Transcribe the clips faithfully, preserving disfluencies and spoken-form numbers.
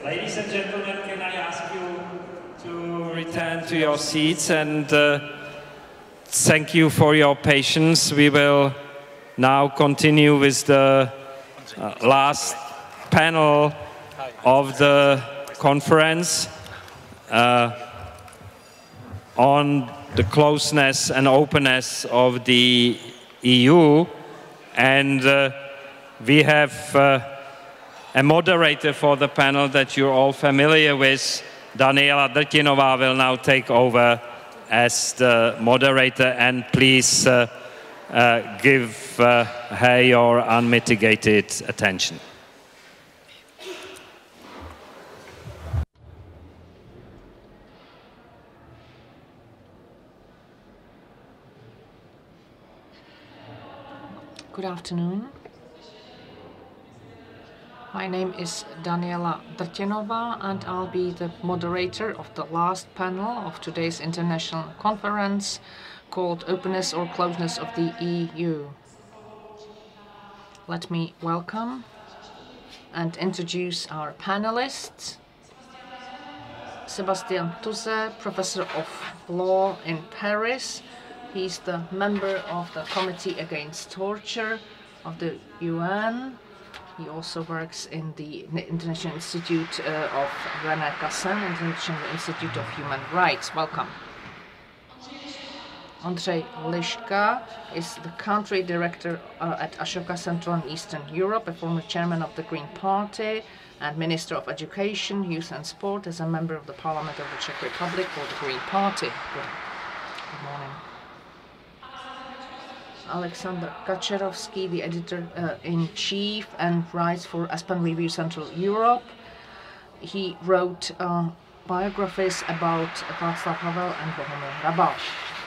Ladies and gentlemen, can I ask you to return to your seats, and uh, thank you for your patience. We will now continue with the uh, last panel of the conference uh, on the closeness and openness of the E U. And uh, we have uh, a moderator for the panel that you're all familiar with. Daniela Drtinová will now take over as the moderator, and please uh, uh, give uh, her your unmitigated attention. Good afternoon. My name is Daniela Drtinová, and I'll be the moderator of the last panel of today's international conference called Openness or Closeness of the E U. Let me welcome and introduce our panelists. Sébastien Touzet, Professor of Law in Paris. He's the member of the Committee Against Torture of the U N. He also works in the International Institute uh, of René Cassin, International Institute of Human Rights. Welcome. Andrzej Liška is the country director uh, at Ashoka Central in Eastern Europe, a former chairman of the Green Party and Minister of Education, Youth and Sport, as a member of the Parliament of the Czech Republic for the Green Party. Good, Good morning. Alexander Kačerovský, the editor-in-chief uh, and writes for Aspen Review Central Europe. He wrote uh, biographies about Václav Havel and Bohumil Hrabal.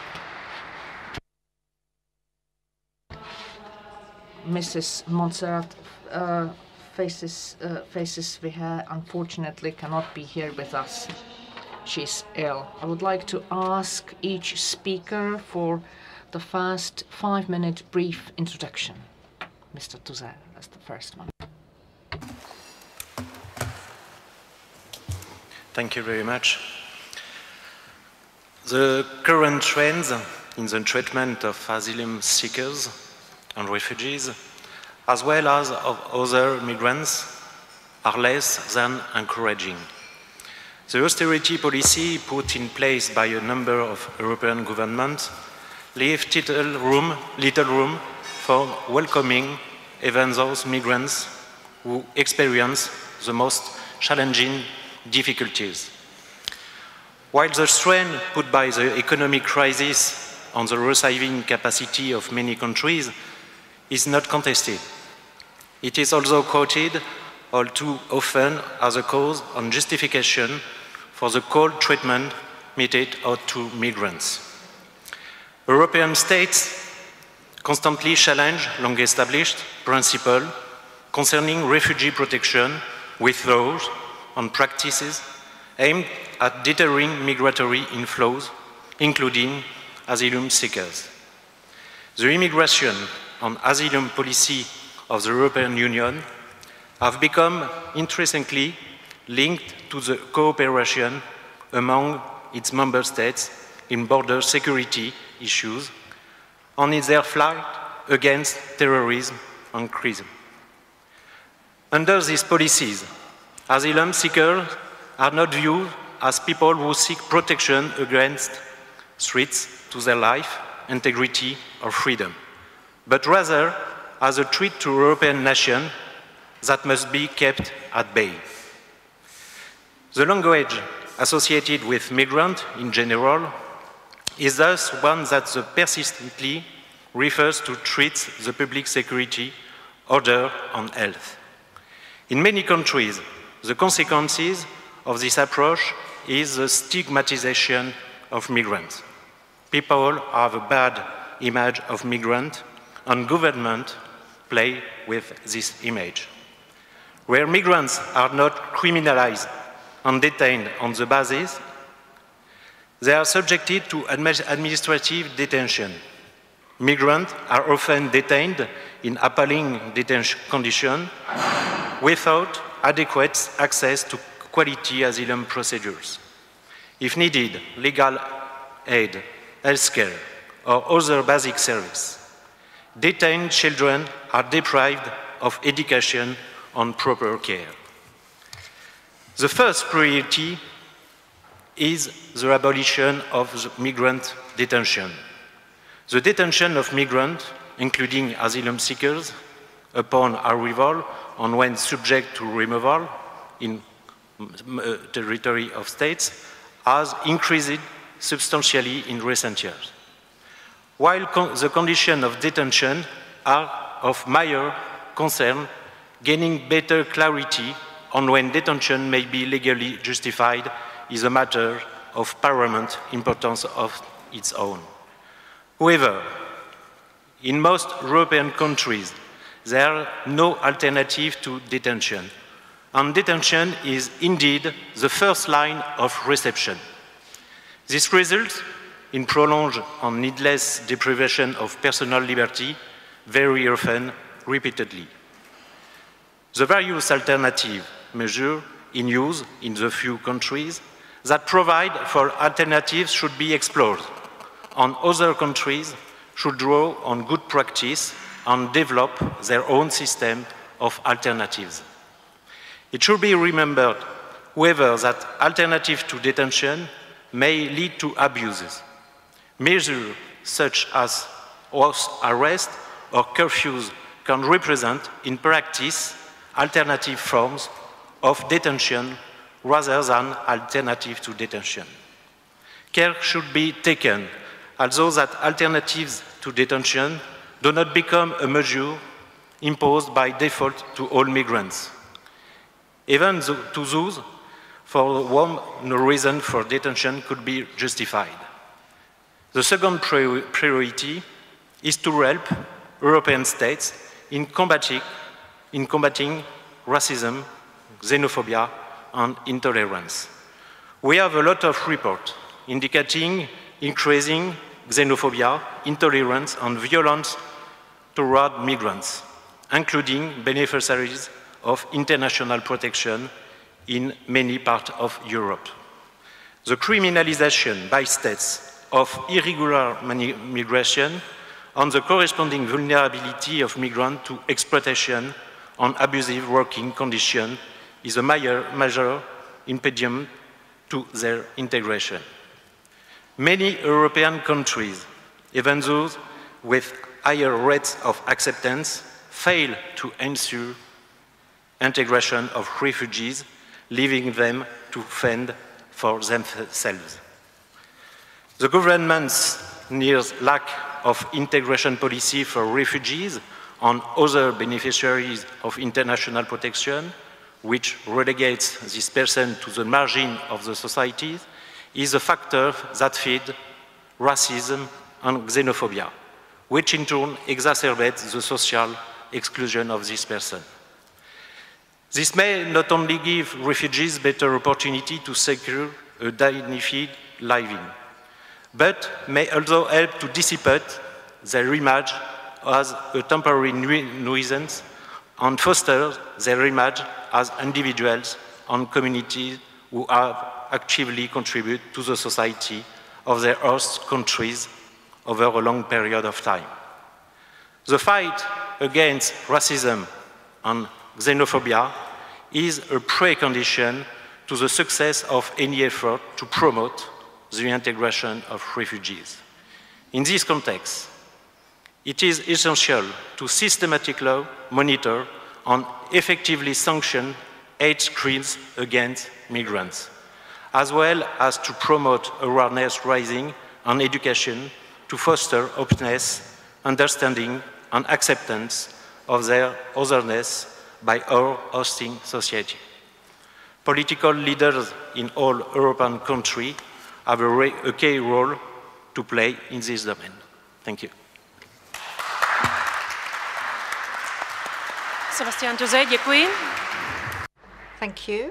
Missus Montserrat uh, faces, uh, faces Viher unfortunately cannot be here with us. She's ill. I would like to ask each speaker for the first five-minute brief introduction. Mister Touzet, that's the first one. Thank you very much. The current trends in the treatment of asylum seekers and refugees, as well as of other migrants, are less than encouraging. The austerity policy put in place by a number of European governments leave little room, little room for welcoming even those migrants who experience the most challenging difficulties. While the strain put by the economic crisis on the receiving capacity of many countries is not contested, it is also quoted all too often as a cause and justification for the cold treatment meted out to migrants. European states constantly challenge long-established principles concerning refugee protection with laws and practices aimed at deterring migratory inflows, including asylum seekers. The immigration and asylum policy of the European Union have become increasingly linked to the cooperation among its member states in border security issues and in their fight against terrorism and crime. Under these policies, asylum seekers are not viewed as people who seek protection against threats to their life, integrity, or freedom, but rather as a threat to European nations that must be kept at bay. The language associated with migrants in general is thus one that persistently refers to threats to the public security, order, and health. In many countries, the consequences of this approach is the stigmatization of migrants. People have a bad image of migrants, and governments play with this image. Where migrants are not criminalized and detained on the basis, they are subjected to administrative detention. Migrants are often detained in appalling detention conditions without adequate access to quality asylum procedures. If needed, legal aid, healthcare, or other basic service. Detained children are deprived of education and proper care. The first priority is the abolition of the migrant detention. The detention of migrants, including asylum seekers, upon arrival and when subject to removal in uh, territory of states, has increased substantially in recent years. While con the conditions of detention are of major concern, gaining better clarity on when detention may be legally justified is a matter of paramount importance of its own. However, in most European countries, there are no alternative to detention, and detention is indeed the first line of reception. This results in prolonged and needless deprivation of personal liberty, very often repeatedly. The various alternative measures in use in the few countries that provide for alternatives should be explored, and other countries should draw on good practice and develop their own system of alternatives. It should be remembered, however, that alternatives to detention may lead to abuses. Measures such as house arrest or curfews can represent, in practice, alternative forms of detention rather than alternative to detention. Care should be taken, although that alternatives to detention do not become a measure imposed by default to all migrants, even to those for whom no reason for detention could be justified. The second priority is to help European states in combating, in combating racism, xenophobia, and intolerance. We have a lot of reports indicating increasing xenophobia, intolerance, and violence toward migrants, including beneficiaries of international protection in many parts of Europe. The criminalization by states of irregular migration and the corresponding vulnerability of migrants to exploitation and abusive working conditions is a major, major impediment to their integration. Many European countries, even those with higher rates of acceptance, fail to ensure integration of refugees, leaving them to fend for themselves. The government's near lack of integration policy for refugees and other beneficiaries of international protection, which relegates this person to the margin of the society, is a factor that feeds racism and xenophobia, which in turn exacerbates the social exclusion of this person. This may not only give refugees better opportunity to secure a dignified living, but may also help to dissipate their image as a temporary nuisance and foster their image as individuals and communities who have actively contributed to the society of their host countries over a long period of time. The fight against racism and xenophobia is a precondition to the success of any effort to promote the integration of refugees. In this context, it is essential to systematically monitor and effectively sanction hate crimes against migrants, as well as to promote awareness raising and education to foster openness, understanding, and acceptance of their otherness by our hosting society. Political leaders in all European countries have a, a key role to play in this domain. Thank you. Sebastian José, děkuji. Thank you.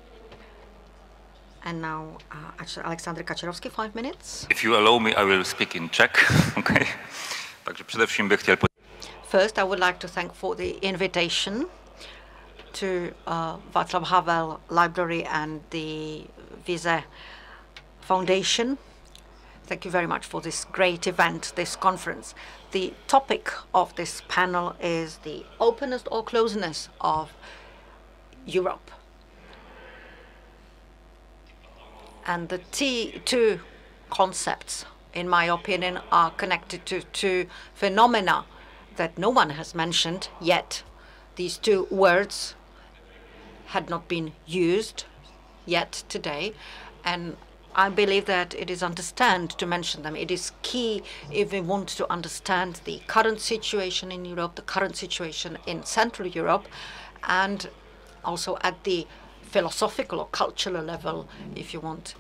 And now, uh, Alexander Kačerovský, five minutes. If you allow me, I will speak in Czech. Okay. Takže především bych chtěl. First, I would like to thank for the invitation to uh, Václav Havel Library and the Wiese Foundation. Thank you very much for this great event, this conference. The topic of this panel is the openness or closeness of Europe. And the T two concepts, in my opinion, are connected to two phenomena that no one has mentioned yet. These two words had not been used yet today, and I believe that it is understand to mention them. It is key if we want to understand the current situation in Europe, the current situation in Central Europe, and also at the philosophical or cultural level, if you want,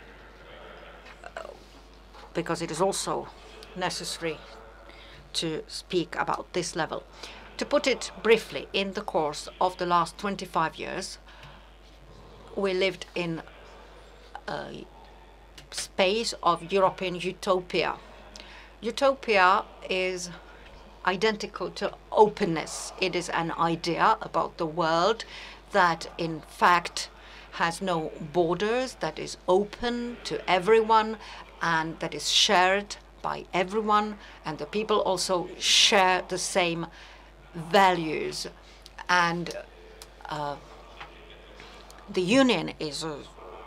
because it is also necessary to speak about this level. To put it briefly, in the course of the last twenty-five years, we lived in a space of European utopia. Utopia is identical to openness. It is an idea about the world that in fact has no borders, that is open to everyone, and that is shared by everyone, and the people also share the same values. And uh, the Union is a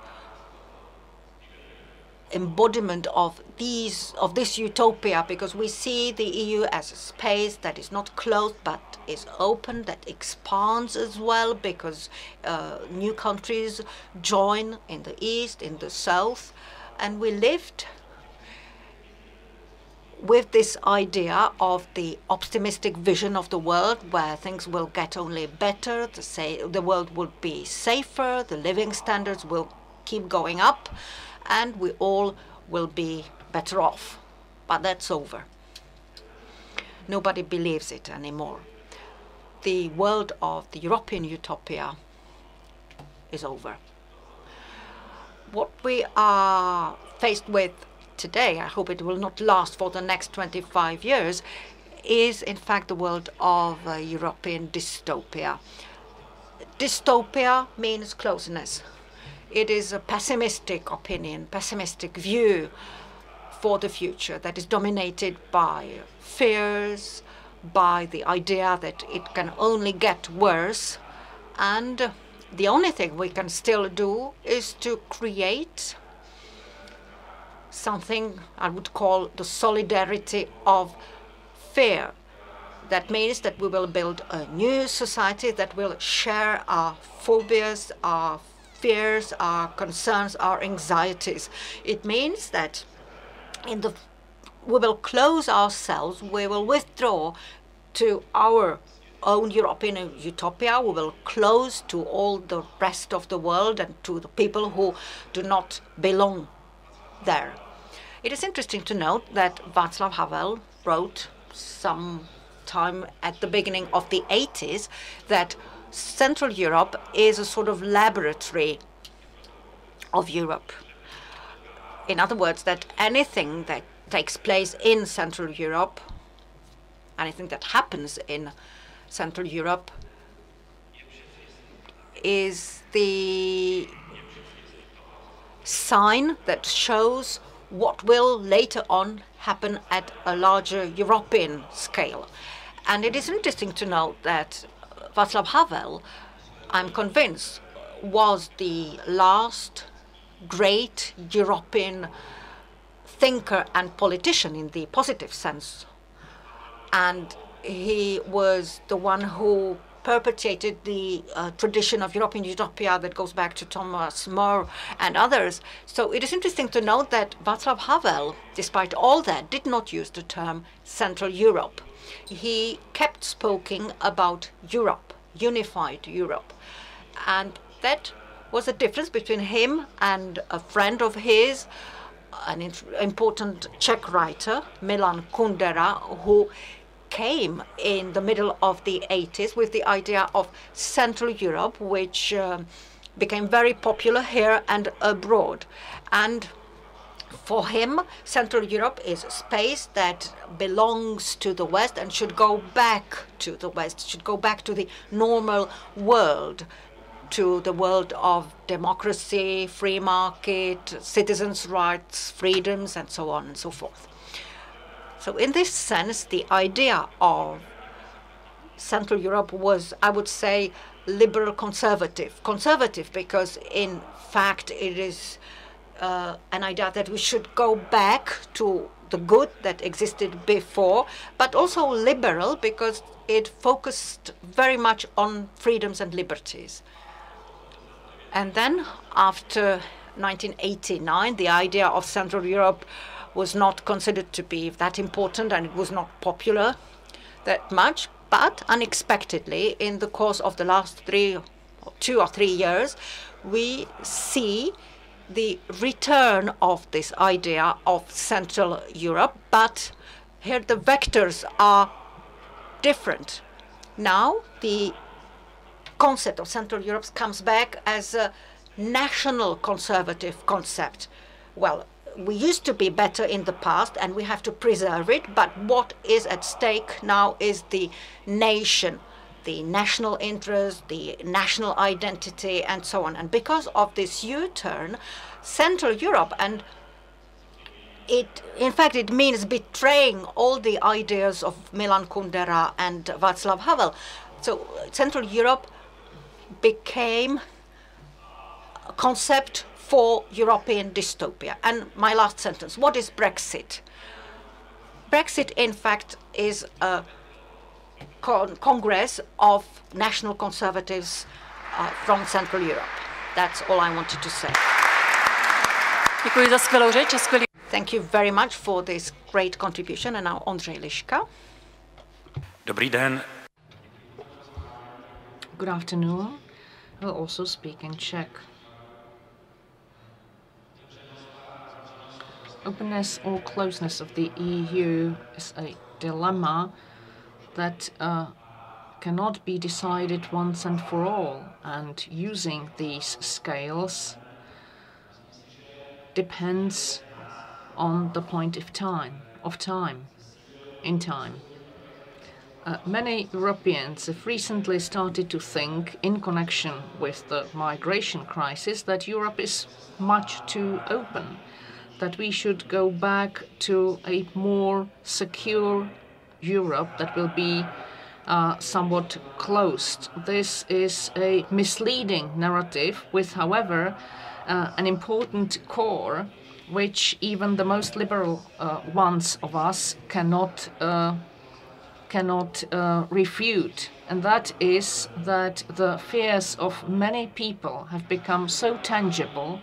embodiment of these of this utopia, because we see the E U as a space that is not closed but is open, that expands as well, because uh, new countries join in the east, in the south, and we lived with this idea of the optimistic vision of the world, where things will get only better, the, say, the world will be safer, the living standards will keep going up, and we all will be better off. But that's over. Nobody believes it anymore. The world of the European utopia is over. What we are faced with today, I hope it will not last for the next twenty-five years, is in fact the world of uh, European dystopia. Dystopia means closeness. It is a pessimistic opinion, pessimistic view for the future that is dominated by fears, by the idea that it can only get worse, and the only thing we can still do is to create something I would call the solidarity of fear. That means that we will build a new society that will share our phobias, our fears, our concerns, our anxieties. It means that in the we will close ourselves, we will withdraw to our own European utopia, we will close to all the rest of the world and to the people who do not belong there. It is interesting to note that Václav Havel wrote some time at the beginning of the eighties that Central Europe is a sort of laboratory of Europe. In other words, that anything that takes place in Central Europe, anything that happens in Central Europe, is the sign that shows what will later on happen at a larger European scale. And it is interesting to note that Václav Havel, I'm convinced, was the last great European thinker and politician in the positive sense. And he was the one who perpetuated the uh, tradition of European utopia that goes back to Thomas More and others. So it is interesting to note that Václav Havel, despite all that, did not use the term Central Europe. He kept speaking about Europe, unified Europe. And that was a difference between him and a friend of his, an important Czech writer, Milan Kundera, who came in the middle of the eighties with the idea of Central Europe, which uh, became very popular here and abroad. And For him, Central Europe is a space that belongs to the West and should go back to the West, should go back to the normal world, to the world of democracy, free market, citizens' rights, freedoms, and so on and so forth. So in this sense, the idea of Central Europe was, I would say, liberal conservative. Conservative because, in fact, it is uh, an idea that we should go back to the good that existed before, but also liberal because it focused very much on freedoms and liberties. And then, after nineteen eighty-nine, the idea of Central Europe was not considered to be that important, and it was not popular that much. But unexpectedly, in the course of the last three, two or three years, we see the return of this idea of Central Europe. But here the vectors are different. Now the concept of Central Europe comes back as a national conservative concept. Well, we used to be better in the past and we have to preserve it, but what is at stake now is the nation, the national interest, the national identity, and so on. And because of this U-turn, Central Europe, and it, in fact, it means betraying all the ideas of Milan Kundera and Václav Havel. So Central Europe became a concept for European dystopia. And my last sentence, what is Brexit? Brexit, in fact, is a con congress of national conservatives uh, from Central Europe. That's all I wanted to say. Děkuji za skvělou řeč a skvělý... Thank you very much for this great contribution. And now Ondřej Liška. Dobrý den. Good afternoon. I'll also speak in Czech. Openness or closeness of the E U is a dilemma that uh, cannot be decided once and for all, and using these scales depends on the point of time, of time, in time. Uh, many Europeans have recently started to think, in connection with the migration crisis, that Europe is much too open, that we should go back to a more secure Europe that will be uh, somewhat closed. This is a misleading narrative with, however, uh, an important core which even the most liberal uh, ones of us cannot uh, cannot uh, refute, and that is that the fears of many people have become so tangible,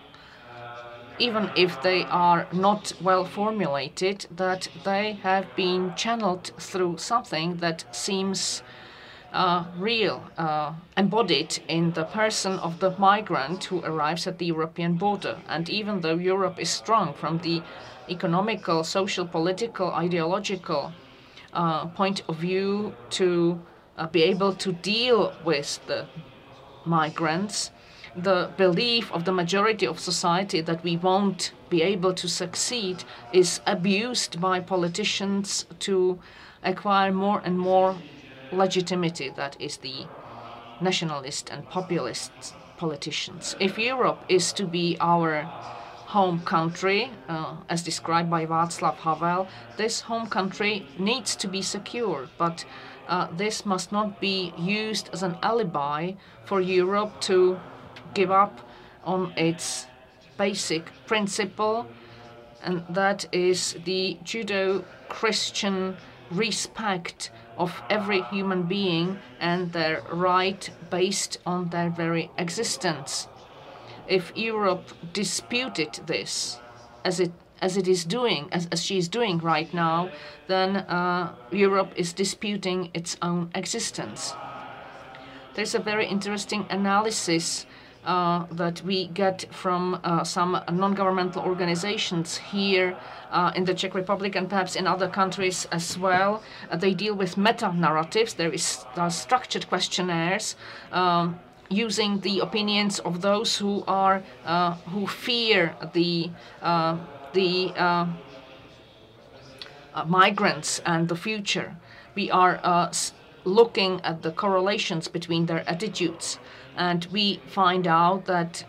even if they are not well formulated, that they have been channeled through something that seems uh, real, uh, embodied in the person of the migrant who arrives at the European border. And even though Europe is strong from the economical, social, political, ideological uh, point of view to uh, be able to deal with the migrants, the belief of the majority of society that we won't be able to succeed is abused by politicians to acquire more and more legitimacy. That is the nationalist and populist politicians. If Europe is to be our home country, uh, as described by Václav Havel, this home country needs to be secure, but uh, this must not be used as an alibi for Europe to give up on its basic principle, and that is the Judeo-Christian respect of every human being and their right based on their very existence. If Europe disputed this, as it as it is doing, as, as she is doing right now, then uh, Europe is disputing its own existence. There's a very interesting analysis Uh, that we get from uh, some non-governmental organizations here uh, in the Czech Republic and perhaps in other countries as well. Uh, they deal with meta-narratives. There is uh, structured questionnaires um, using the opinions of those who are uh, who fear the uh, the uh, uh, migrants and the future. We are uh, looking at the correlations between their attitudes, and we find out that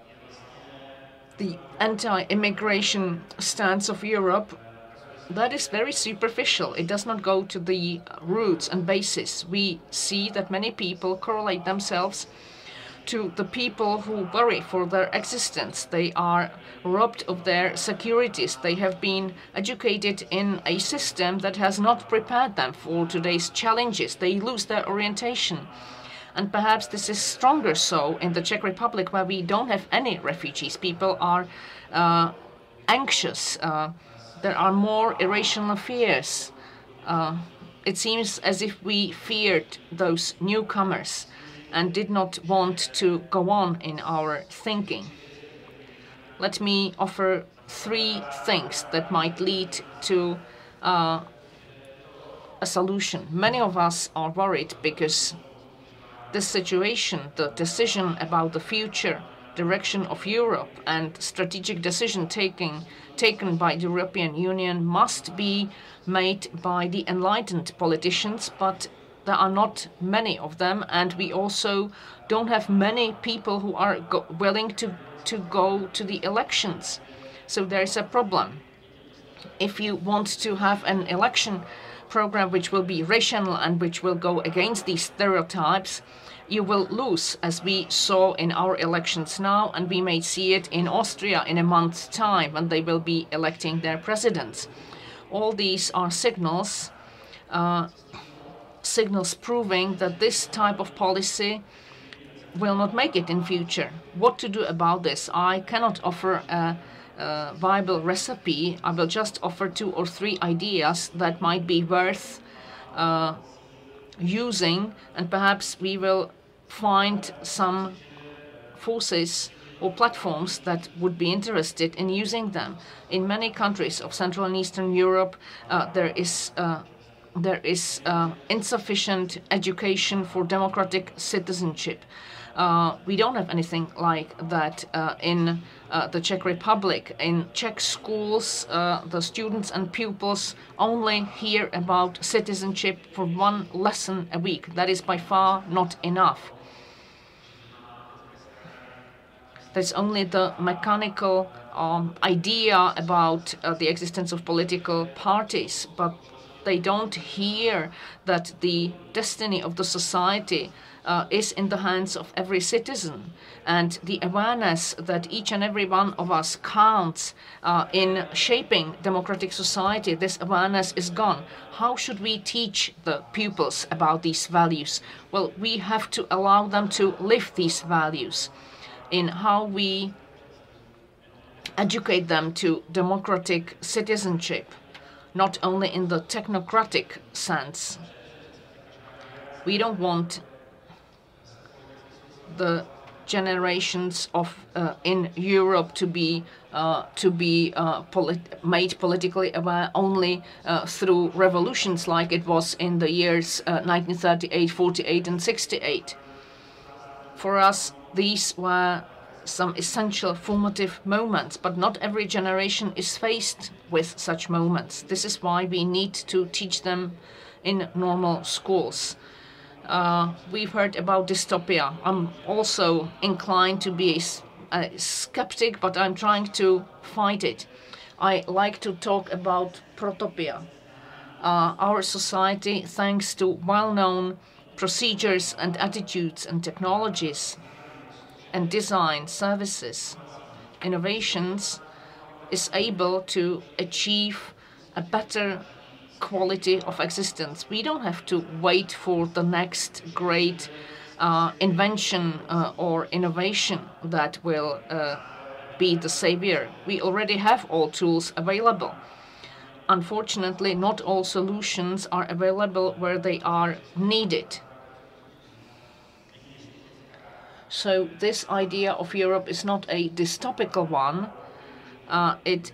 the anti-immigration stance of Europe, that is very superficial. It does not go to the roots and basis. We see that many people correlate themselves to the people who worry for their existence. They are robbed of their securities. They have been educated in a system that has not prepared them for today's challenges. They lose their orientation. And perhaps this is stronger so in the Czech Republic, where we don't have any refugees. People are uh, anxious. Uh, there are more irrational fears. Uh, it seems as if we feared those newcomers and did not want to go on in our thinking. Let me offer three things that might lead to uh, a solution. Many of us are worried because this situation, the decision about the future direction of Europe and strategic decision taking taken by the European Union must be made by the enlightened politicians, but there are not many of them, and we also don't have many people who are go willing to, to go to the elections. So there is a problem. If you want to have an election program which will be rational and which will go against these stereotypes, you will lose, as we saw in our elections now, and we may see it in Austria in a month's time when they will be electing their presidents. All these are signals, uh, signals proving that this type of policy will not make it in future. What to do about this? I cannot offer a, a viable recipe. I will just offer two or three ideas that might be worth uh, using, and perhaps we will find some forces or platforms that would be interested in using them. In many countries of Central and Eastern Europe, uh, there is uh, there is uh, insufficient education for democratic citizenship. Uh, we don't have anything like that uh, in uh, the Czech Republic. In Czech schools, uh, the students and pupils only hear about citizenship for one lesson a week. That is by far not enough. There's only the mechanical um, idea about uh, the existence of political parties, but they don't hear that the destiny of the society uh, is in the hands of every citizen, and the awareness that each and every one of us counts uh, in shaping democratic society, this awareness is gone. How should we teach the pupils about these values? Well, we have to allow them to live these values in how we educate them to democratic citizenship, not only in the technocratic sense. We don't want the generations of uh, in Europe to be uh, to be uh, polit made politically aware only uh, through revolutions like it was in the years uh, nineteen thirty-eight, forty-eight, and sixty-eight. For us, these were some essential formative moments, but not every generation is faced with such moments. This is why we need to teach them in normal schools. Uh, we've heard about dystopia. I'm also inclined to be a, a skeptic, but I'm trying to fight it. I like to talk about protopia. Uh, our society, thanks to well-known procedures and attitudes and technologies and design services, innovations, is able to achieve a better quality of existence. We don't have to wait for the next great uh, invention uh, or innovation that will uh, be the savior. We already have all tools available. Unfortunately, not all solutions are available where they are needed. So this idea of Europe is not a dystopical one. Uh, it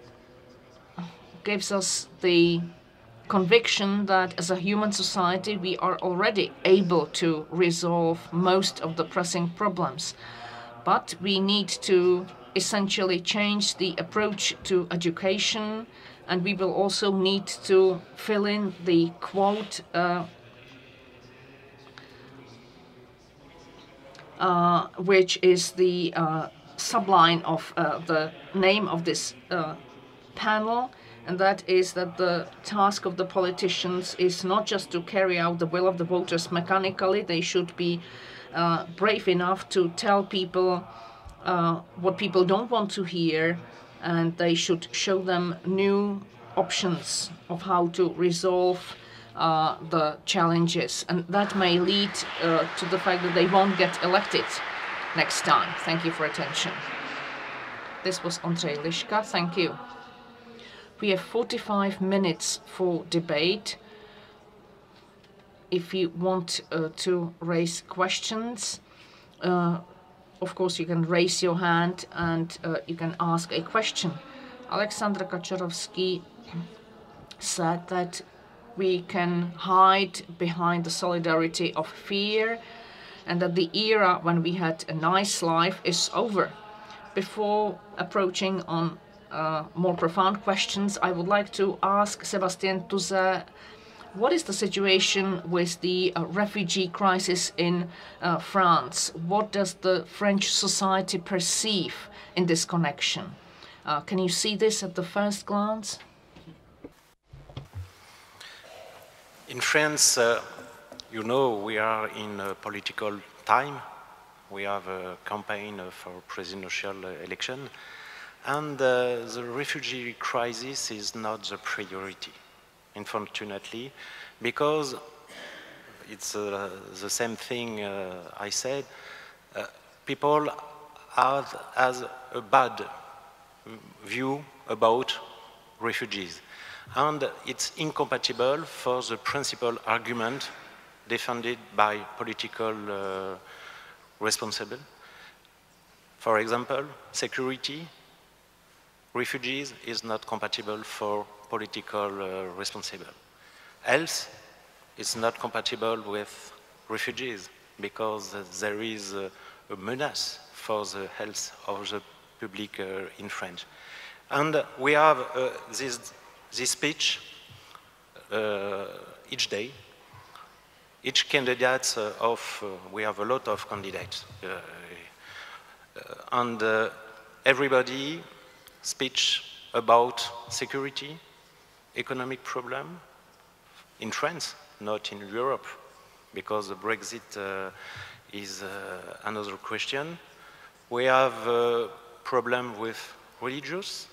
gives us the conviction that as a human society we are already able to resolve most of the pressing problems. But we need to essentially change the approach to education, and we will also need to fill in the quote uh, uh, which is the uh, subline of uh, the name of this uh, panel, and that is that the task of the politicians is not just to carry out the will of the voters mechanically. They should be uh, brave enough to tell people uh, what people don't want to hear, and they should show them new options of how to resolve uh, the challenges, and that may lead uh, to the fact that they won't get elected next time. Thank you for attention. This was Ondřej Liška. Thank you. We have forty-five minutes for debate. If you want uh, to raise questions, uh, of course you can raise your hand and uh, you can ask a question. Alexander Kačarovský said that we can hide behind the solidarity of fear and that the era when we had a nice life is over. Before approaching on uh, more profound questions, I would like to ask Sébastien Touzet, what is the situation with the uh, refugee crisis in uh, France? What does the French society perceive in this connection? Uh, can you see this at the first glance? In France, uh, you know, we are in a political time. We have a campaign for presidential election, and uh, the refugee crisis is not the priority, unfortunately, because it's uh, the same thing uh, I said. Uh, people have has a bad view about refugees, and it's incompatible for the principal argument defended by political uh, responsible. For example, security, refugees is not compatible for political uh, responsible. Health is not compatible with refugees because uh, there is uh, a menace for the health of the public uh, in France. And we have uh, this, this speech uh, each day. Each candidate uh, of, uh, we have a lot of candidates, uh, uh, and uh, everybody speech about security, economic problem in France, not in Europe, because the Brexit uh, is uh, another question. We have a problem with religious,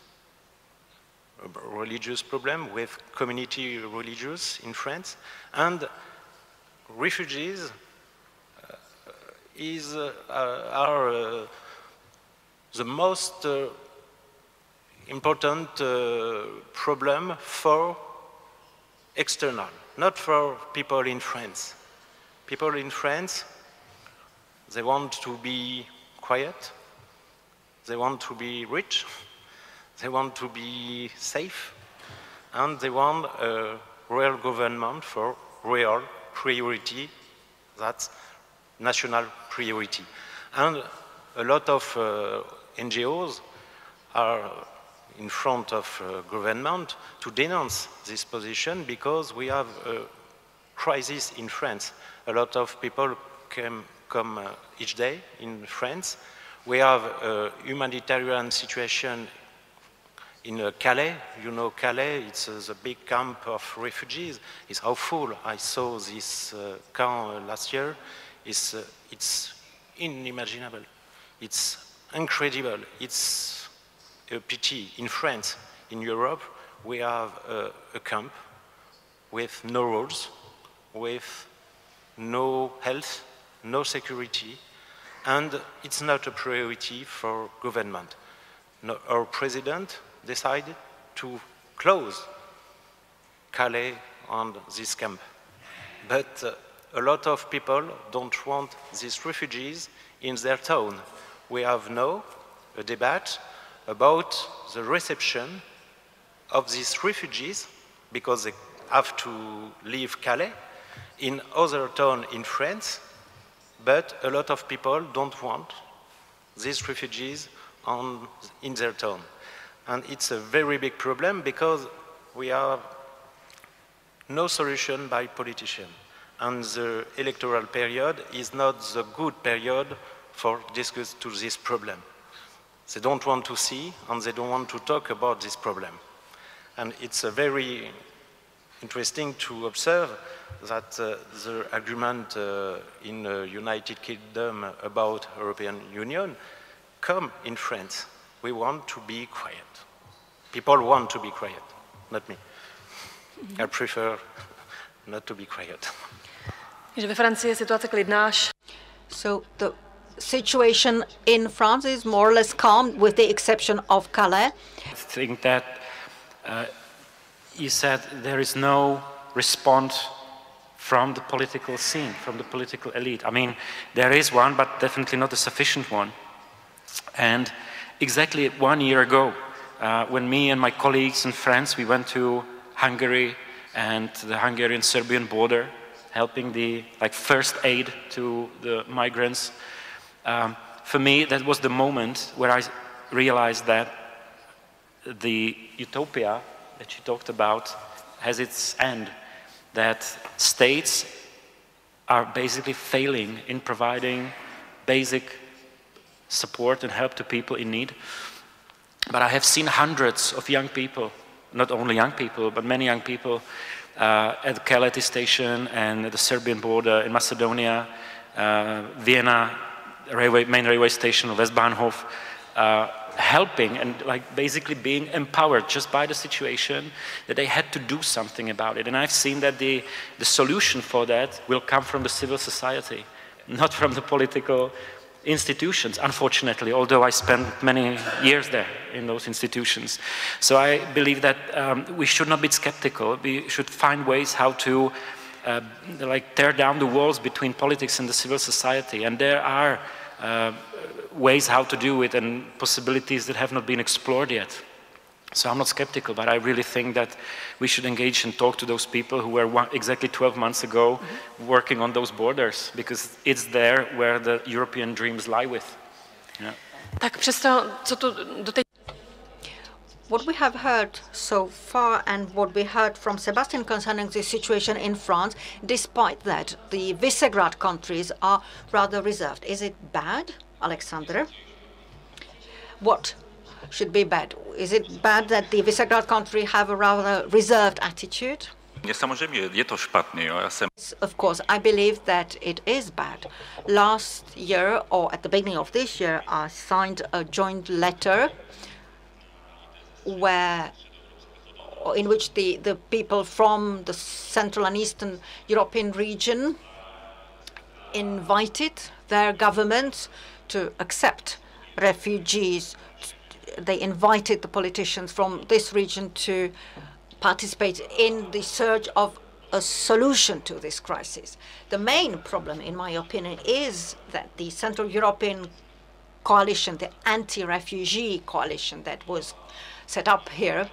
a religious problem with community religious in France, and refugees uh, is, uh, are uh, the most uh, important uh, problem for external, not for people in France. People in France, they want to be quiet, they want to be rich, they want to be safe, and they want a real government for real priority, that's national priority. And a lot of uh, N G Os are in front of uh, government to denounce this position because we have a crisis in France. A lot of people came, come uh, each day in France. We have a humanitarian situation in uh, Calais. You know Calais, it's uh, the big camp of refugees. It's awful. I saw this uh, camp uh, last year. It's, uh, it's unimaginable. It's incredible. It's a pity. In France, in Europe, we have uh, a camp with no roads, with no health, no security, and it's not a priority for government. No, our president decided to close Calais and this camp. But uh, a lot of people don't want these refugees in their town. We have now a debate about the reception of these refugees because they have to leave Calais in other towns in France, but a lot of people don't want these refugees on, in their town. And it's a very big problem because we have no solution by politicians. And the electoral period is not the good period for discuss to this problem. They don't want to see and they don't want to talk about this problem. And it's a very interesting to observe that uh, the argument uh, in the United Kingdom about European Union come in France. We want to be quiet. People want to be quiet, not me. I prefer not to be quiet. Že ve Francii je situace klidná. So the situation in France is more or less calm, with the exception of Calais. I think that uh, you said there is no response from the political scene, from the political elite. I mean, there is one, but definitely not a sufficient one. And exactly one year ago, uh, when me and my colleagues and friends, we went to Hungary and the Hungarian-Serbian border, helping the like first aid to the migrants. Um, for me, that was the moment where I realized that the utopia that you talked about has its end, that states are basically failing in providing basic support and help to people in need. But I have seen hundreds of young people, not only young people, but many young people uh, at the Kaleti station and at the Serbian border in Macedonia, uh, Vienna railway, main railway station of Westbahnhof, uh, helping and like basically being empowered just by the situation that they had to do something about it. And I've seen that the, the solution for that will come from the civil society, not from the political institutions, unfortunately, although I spent many years there in those institutions. So I believe that um, we should not be skeptical. We should find ways how to uh, like tear down the walls between politics and the civil society. And there are uh, ways how to do it and possibilities that have not been explored yet. So I'm not skeptical, but I really think that we should engage and talk to those people who were one, exactly twelve months ago mm-hmm. working on those borders, because it's there where the European dreams lie with. Yeah. Tak přesto, co tu doteď... What we have heard so far and what we heard from Sebastian concerning the situation in France, despite that, the Visegrad countries are rather reserved. Is it bad, Alexander? What should be bad? Is it bad that the Visegrad countries have a rather reserved attitude? Of course, I believe that it is bad. Last year, or at the beginning of this year, I signed a joint letter where, in which the, the people from the Central and Eastern European region invited their governments to accept refugees. They invited the politicians from this region to participate in the search of a solution to this crisis. The main problem, in my opinion, is that the Central European coalition, the anti-refugee coalition that was set up here,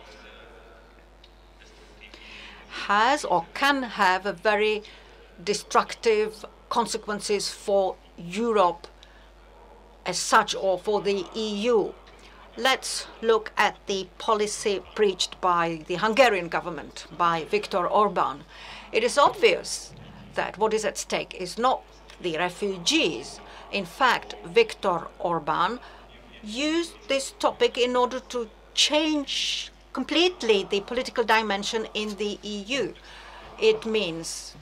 has or can have a very destructive consequences for Europe as such, or for the E U. Let's look at the policy preached by the Hungarian government, by Viktor Orban. It is obvious that what is at stake is not the refugees. In fact, Viktor Orban used this topic in order to change completely the political dimension in the E U. It means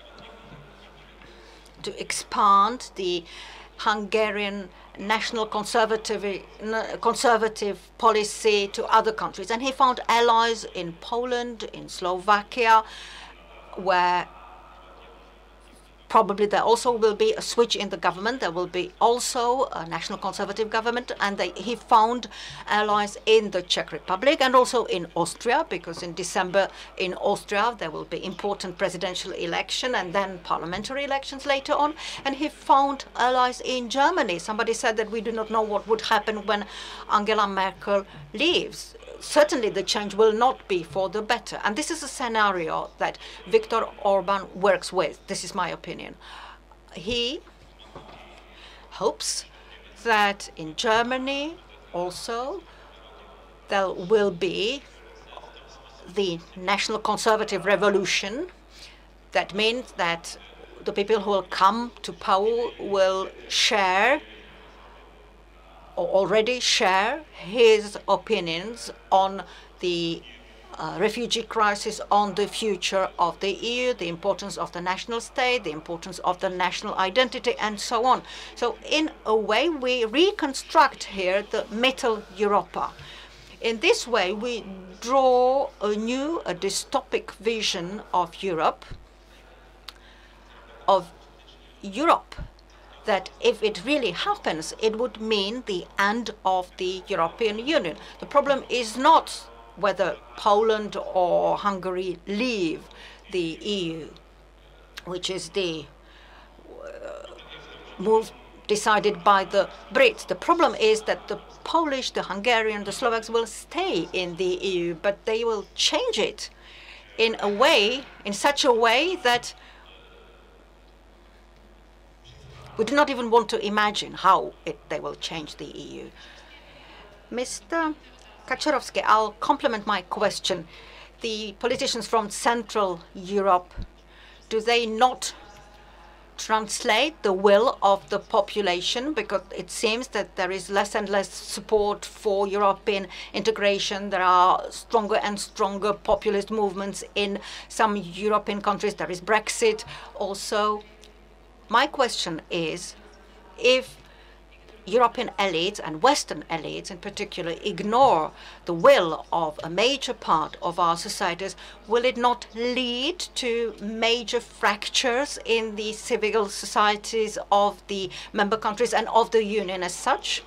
to expand the Hungarian national conservative, conservative policy to other countries. And he found allies in Poland, in Slovakia, where probably there also will be a switch in the government. There will be also a national conservative government. And they, he found allies in the Czech Republic and also in Austria, because in December in Austria there will be important presidential election and then parliamentary elections later on. And he found allies in Germany. Somebody said that we do not know what would happen when Angela Merkel leaves. Certainly the change will not be for the better. And this is a scenario that Viktor Orban works with. This is my opinion. He hopes that in Germany also there will be the National Conservative Revolution. That means that the people who will come to power will share or already share his opinions on the uh, refugee crisis, on the future of the E U, the importance of the national state, the importance of the national identity, and so on. So in a way, we reconstruct here the Mittel Europa. In this way, we draw a new, a dystopic vision of Europe, of Europe, that if it really happens, it would mean the end of the European Union. The problem is not whether Poland or Hungary leave the E U, which is the uh, move decided by the Brits. The problem is that the Polish, the Hungarian, the Slovaks will stay in the E U, but they will change it in a way, in such a way that we do not even want to imagine how it, they will change the E U. Mister Kaczorowski, I'll complement my question. The politicians from Central Europe, do they not translate the will of the population? Because it seems that there is less and less support for European integration. There are stronger and stronger populist movements in some European countries. There is Brexit also. My question is, if European elites and Western elites in particular ignore the will of a major part of our societies, will it not lead to major fractures in the civil societies of the member countries and of the Union as such?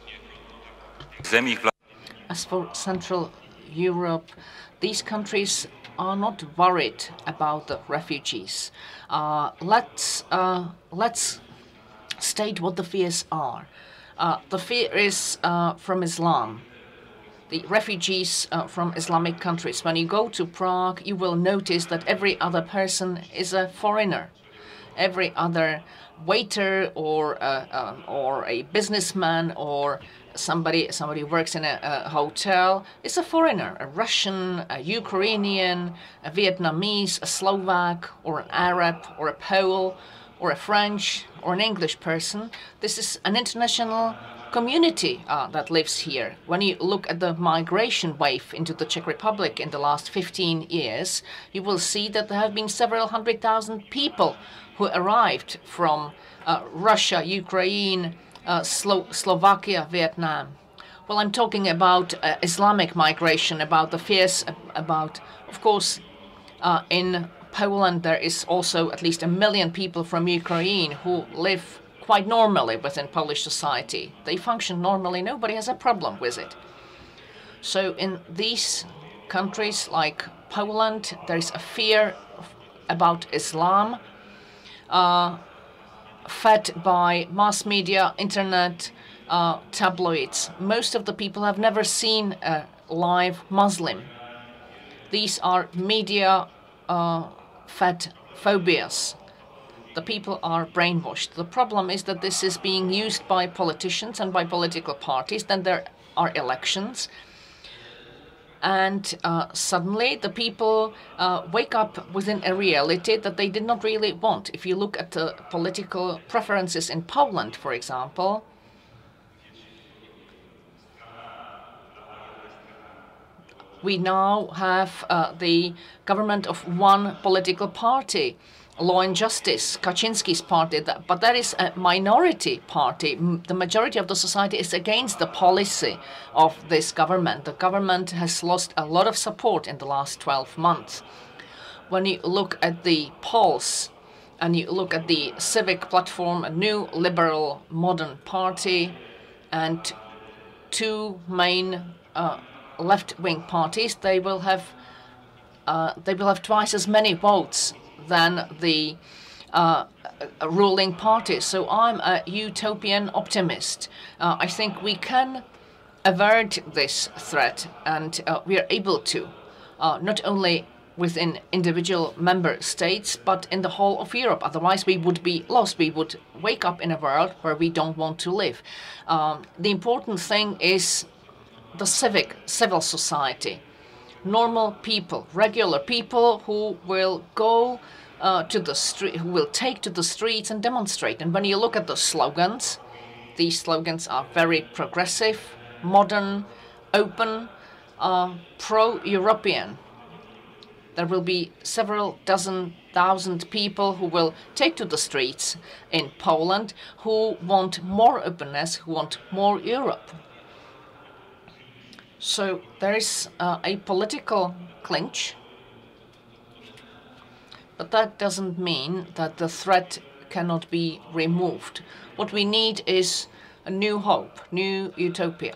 As for Central Europe, these countries are not worried about the refugees. Uh, let's, uh, let's state what the fears are. Uh, the fear is uh, from Islam, the refugees uh, from Islamic countries. When you go to Prague, you will notice that every other person is a foreigner. Every other waiter or uh, uh, or a businessman or somebody somebody who works in a, a hotel is a foreigner, a Russian, a Ukrainian, a Vietnamese, a Slovak, or an Arab, or a Pole, or a French, or an English person. This is an international community uh, that lives here. When you look at the migration wave into the Czech Republic in the last fifteen years, you will see that there have been several hundred thousand people who arrived from uh, Russia, Ukraine, uh, Slo Slovakia, Vietnam. Well, I'm talking about uh, Islamic migration, about the fears about, of course, uh, in Poland there is also at least a million people from Ukraine who live quite normally within Polish society. They function normally, nobody has a problem with it. So in these countries like Poland, there is a fear about Islam, uh, fed by mass media, internet, uh, tabloids. Most of the people have never seen a live Muslim. These are media uh, fed phobias. The people are brainwashed. The problem is that this is being used by politicians and by political parties. Then there are elections. And uh, suddenly the people uh, wake up within a reality that they did not really want. If you look at the political preferences in Poland, for example, we now have uh, the government of one political party, Law and Justice, Kaczynski's party, that, but that is a minority party. The majority of the society is against the policy of this government. The government has lost a lot of support in the last twelve months. When you look at the polls and you look at the civic platform, a new liberal modern party and two main uh, left-wing parties, they will have uh, they will have twice as many votes than the uh, ruling party. So I'm a utopian optimist. Uh, I think we can avert this threat, and uh, we are able to, uh, not only within individual member states, but in the whole of Europe. Otherwise we would be lost. We would wake up in a world where we don't want to live. Um, the important thing is the civic, civil society, normal people, regular people who will go uh, to the street, who will take to the streets and demonstrate. And when you look at the slogans, these slogans are very progressive, modern, open, uh, pro-European. There will be several dozen thousand people who will take to the streets in Poland who want more openness, who want more Europe. So there is uh, a political clinch, but that doesn't mean that the threat cannot be removed. What we need is a new hope, new utopia.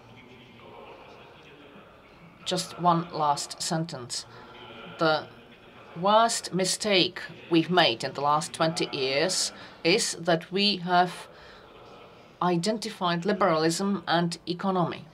Just one last sentence. The worst mistake we've made in the last twenty years is that we have identified liberalism and economy.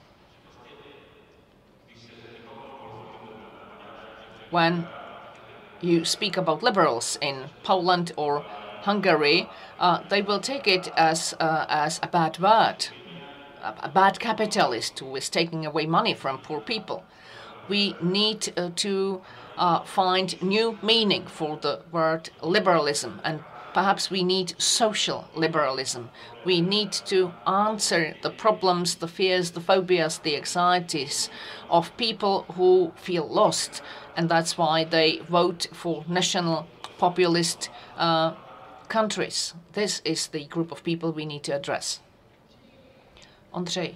When you speak about liberals in Poland or Hungary, uh, they will take it as, uh, as a bad word, a, a bad capitalist who is taking away money from poor people. We need uh, to uh, find new meaning for the word liberalism, and perhaps we need social liberalism. We need to answer the problems, the fears, the phobias, the anxieties of people who feel lost, and that's why they vote for national populist uh, countries. This is the group of people we need to address. Andrzej.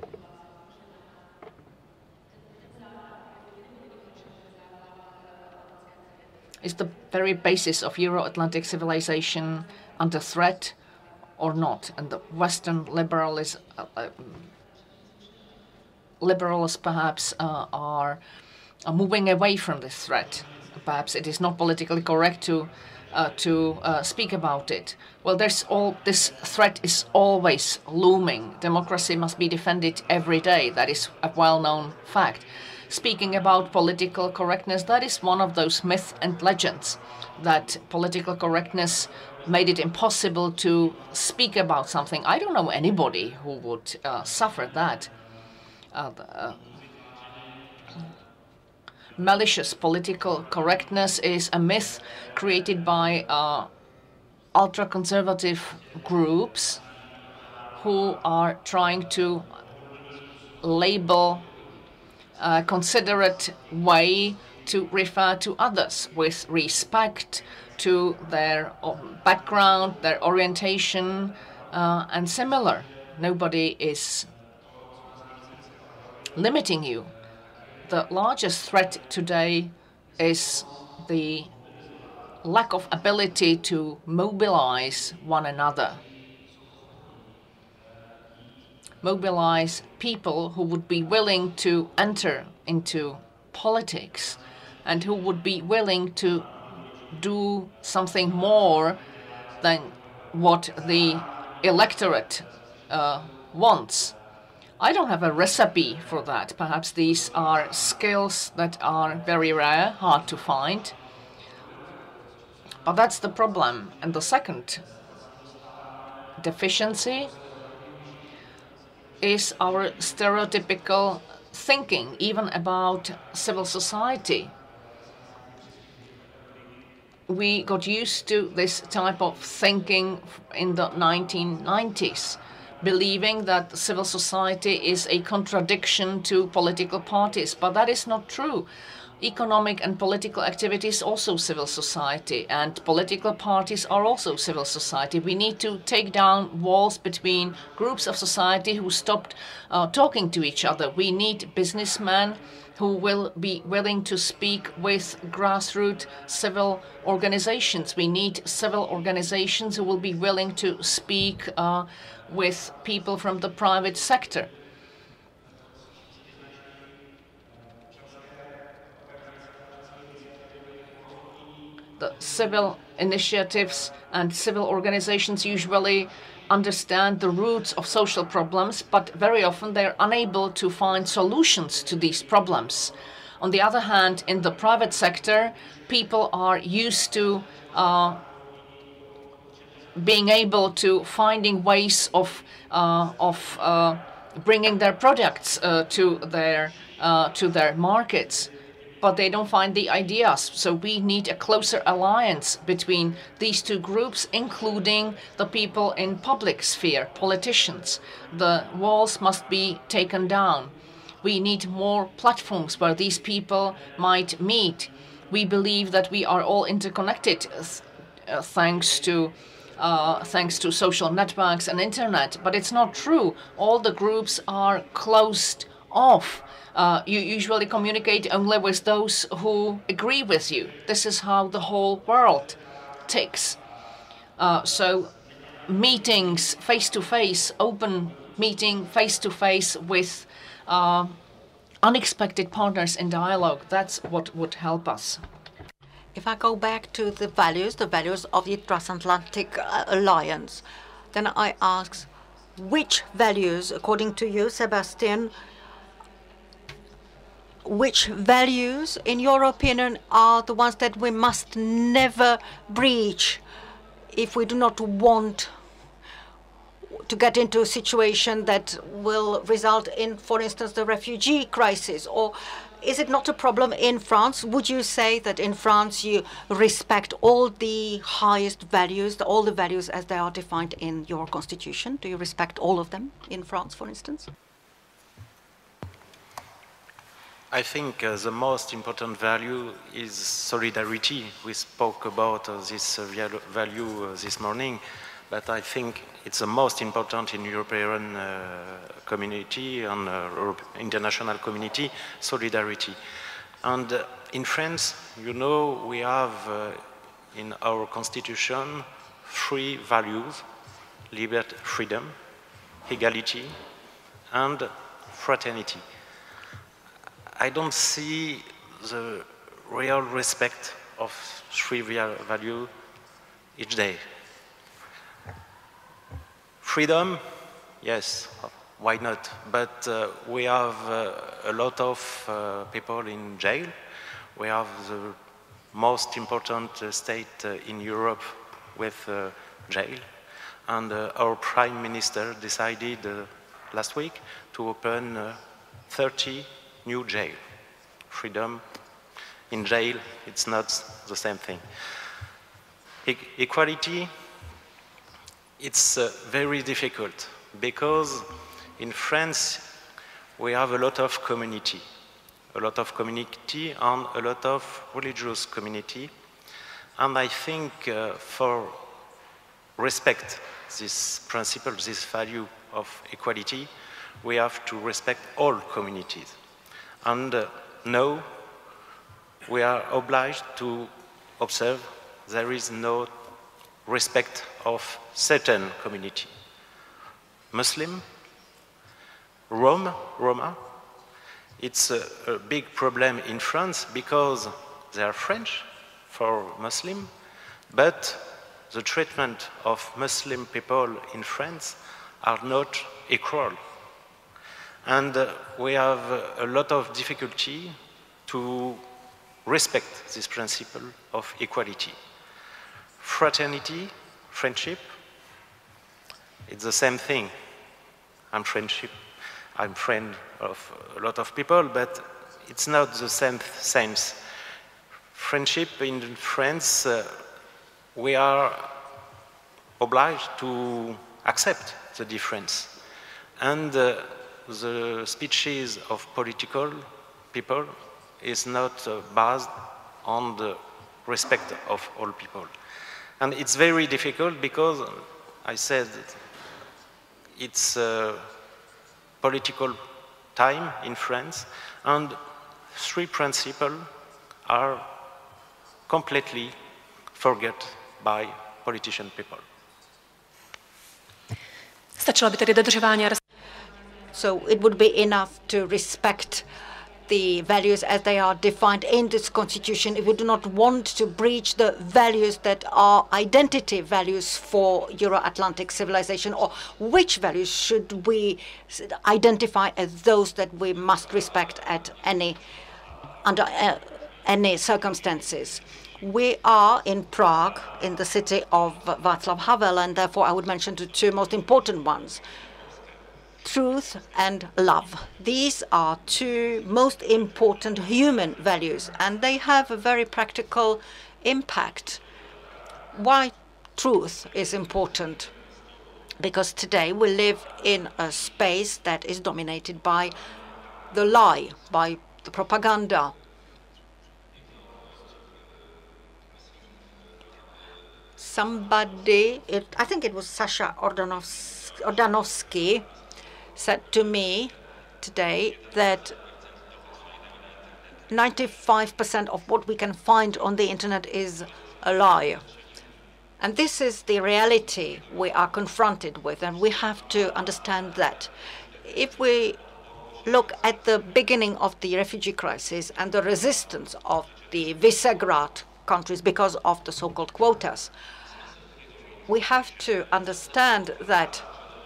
Is the very basis of Euro-Atlantic civilization under threat or not? And the Western liberalism, uh, uh, liberals perhaps uh, are, are moving away from this threat. Perhaps it is not politically correct to uh, to uh, speak about it. Well, there's all this threat is always looming. Democracy must be defended every day. That is a well-known fact. Speaking about political correctness, that is one of those myths and legends, that political correctness made it impossible to speak about something. I don't know anybody who would uh, suffer that. Uh, uh, malicious political correctness is a myth created by uh, ultra-conservative groups who are trying to label a considerate way to refer to others with respect to their background, their orientation, uh, and similar. Nobody is limiting you. The largest threat today is the lack of ability to mobilize one another. Mobilize people who would be willing to enter into politics and who would be willing to do something more than what the electorate uh, wants. I don't have a recipe for that. Perhaps these are skills that are very rare, hard to find. But that's the problem. And the second deficiency is our stereotypical thinking, even about civil society. We got used to this type of thinking in the nineteen nineties, believing that civil society is a contradiction to political parties, but that is not true. Economic and political activity is also civil society, and political parties are also civil society. We need to take down walls between groups of society who stopped uh, talking to each other. We need businessmen who will be willing to speak with grassroots civil organizations. We need civil organizations who will be willing to speak uh, with people from the private sector. The civil initiatives and civil organizations usually understand the roots of social problems, but very often they're unable to find solutions to these problems. On the other hand, in the private sector, people are used to uh, being able to finding ways of, uh, of uh, bringing their products uh, to their uh, to their markets, but they don't find the ideas. So we need a closer alliance between these two groups, including the people in public sphere, politicians. The walls must be taken down. We need more platforms where these people might meet. We believe that we are all interconnected uh, thanks to uh, thanks to social networks and internet, but it's not true. All the groups are closed off. Uh, you usually communicate only with those who agree with you. This is how the whole world ticks. Uh, so meetings face-to-face, open meeting face-to-face with uh, unexpected partners in dialogue, that's what would help us. If I go back to the values, the values of the Transatlantic uh, Alliance, then I ask, which values, according to you, Sebastian, which values, in your opinion, are the ones that we must never breach if we do not want to get into a situation that will result in, for instance, the refugee crisis? Or is it not a problem in France? Would you say that in France you respect all the highest values, all the values as they are defined in your constitution? Do you respect all of them in France, for instance? I think uh, the most important value is solidarity. We spoke about uh, this uh, value uh, this morning, but I think it's the most important in European uh, community and uh, international community, solidarity. And uh, in France, you know, we have uh, in our constitution three values: liberty, freedom, equality, and fraternity. I don't see the real respect of three values each day. Freedom, yes, why not? But uh, we have uh, a lot of uh, people in jail. We have the most important uh, state uh, in Europe with uh, jail. And uh, our Prime Minister decided uh, last week to open uh, thirty new jail. Freedom in jail, it's not the same thing. E equality, it's uh, very difficult because in France we have a lot of community, a lot of community and a lot of religious community. And I think uh, for respect this principle, this value of equality, we have to respect all communities. And uh, now we are obliged to observe there is no respect of certain community. Muslim, Rome, Roma, it's a, a big problem in France because they are French for Muslim, but the treatment of Muslim people in France are not equal. And uh, we have uh, a lot of difficulty to respect this principle of equality. Fraternity, friendship, it's the same thing. I'm friendship, I'm friend of a lot of people, but it's not the same sense. Friendship in France, uh, we are obliged to accept the difference. And uh, the speeches of political people is not uh, based on the respect of all people. And it's very difficult because I said it's a political time in France and three principles are completely forgot by politician people. Stačilo by tedy dodržování. So it would be enough to respect the values as they are defined in this constitution. If we do not want to breach the values that are identity values for Euro-Atlantic civilization, or which values should we identify as those that we must respect at any, under uh, any circumstances? We are in Prague, in the city of Václav Havel, and therefore I would mention the two most important ones. truth and love. These are two most important human values, and they have a very practical impact. Why truth is important? Because today we live in a space that is dominated by the lie, by the propaganda. Somebody, it, I think it was Sasha Ordanovs- Ordanovsky, said to me today that ninety-five percent of what we can find on the internet is a lie. And this is the reality we are confronted with, and we have to understand that. If we look at the beginning of the refugee crisis and the resistance of the Visegrad countries because of the so-called quotas, we have to understand that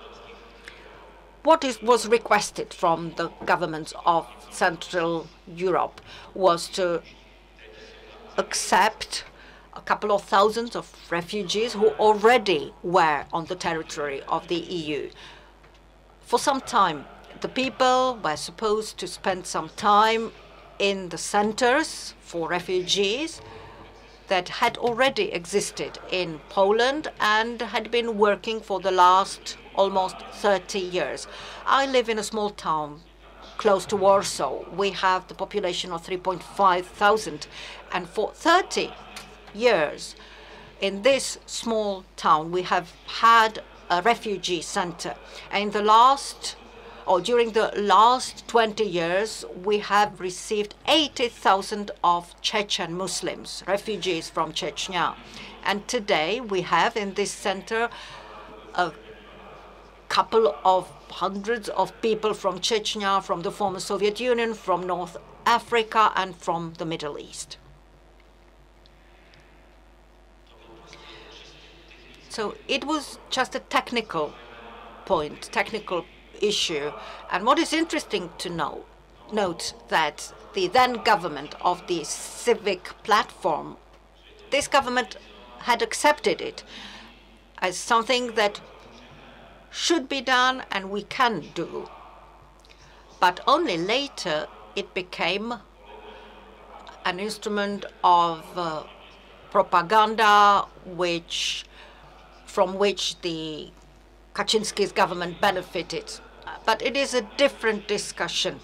what is, was requested from the governments of Central Europe was to accept a couple of thousands of refugees who already were on the territory of the E U. For some time, the people were supposed to spend some time in the centers for refugees that had already existed in Poland and had been working for the last almost thirty years. I live in a small town close to Warsaw. We have the population of three point five thousand, and for thirty years in this small town we have had a refugee center. And in the last or during the last twenty years we have received eighty thousand of Chechen Muslims, refugees from Chechnya. And today we have in this center a couple of hundreds of people from Chechnya, from the former Soviet Union, from North Africa and from the Middle East. So it was just a technical point, technical issue. And what is interesting to know, note that the then government of the civic platform, this government had accepted it as something that should be done and we can do. But only later it became an instrument of uh, propaganda which from which the Kaczynski's government benefited. But it is a different discussion.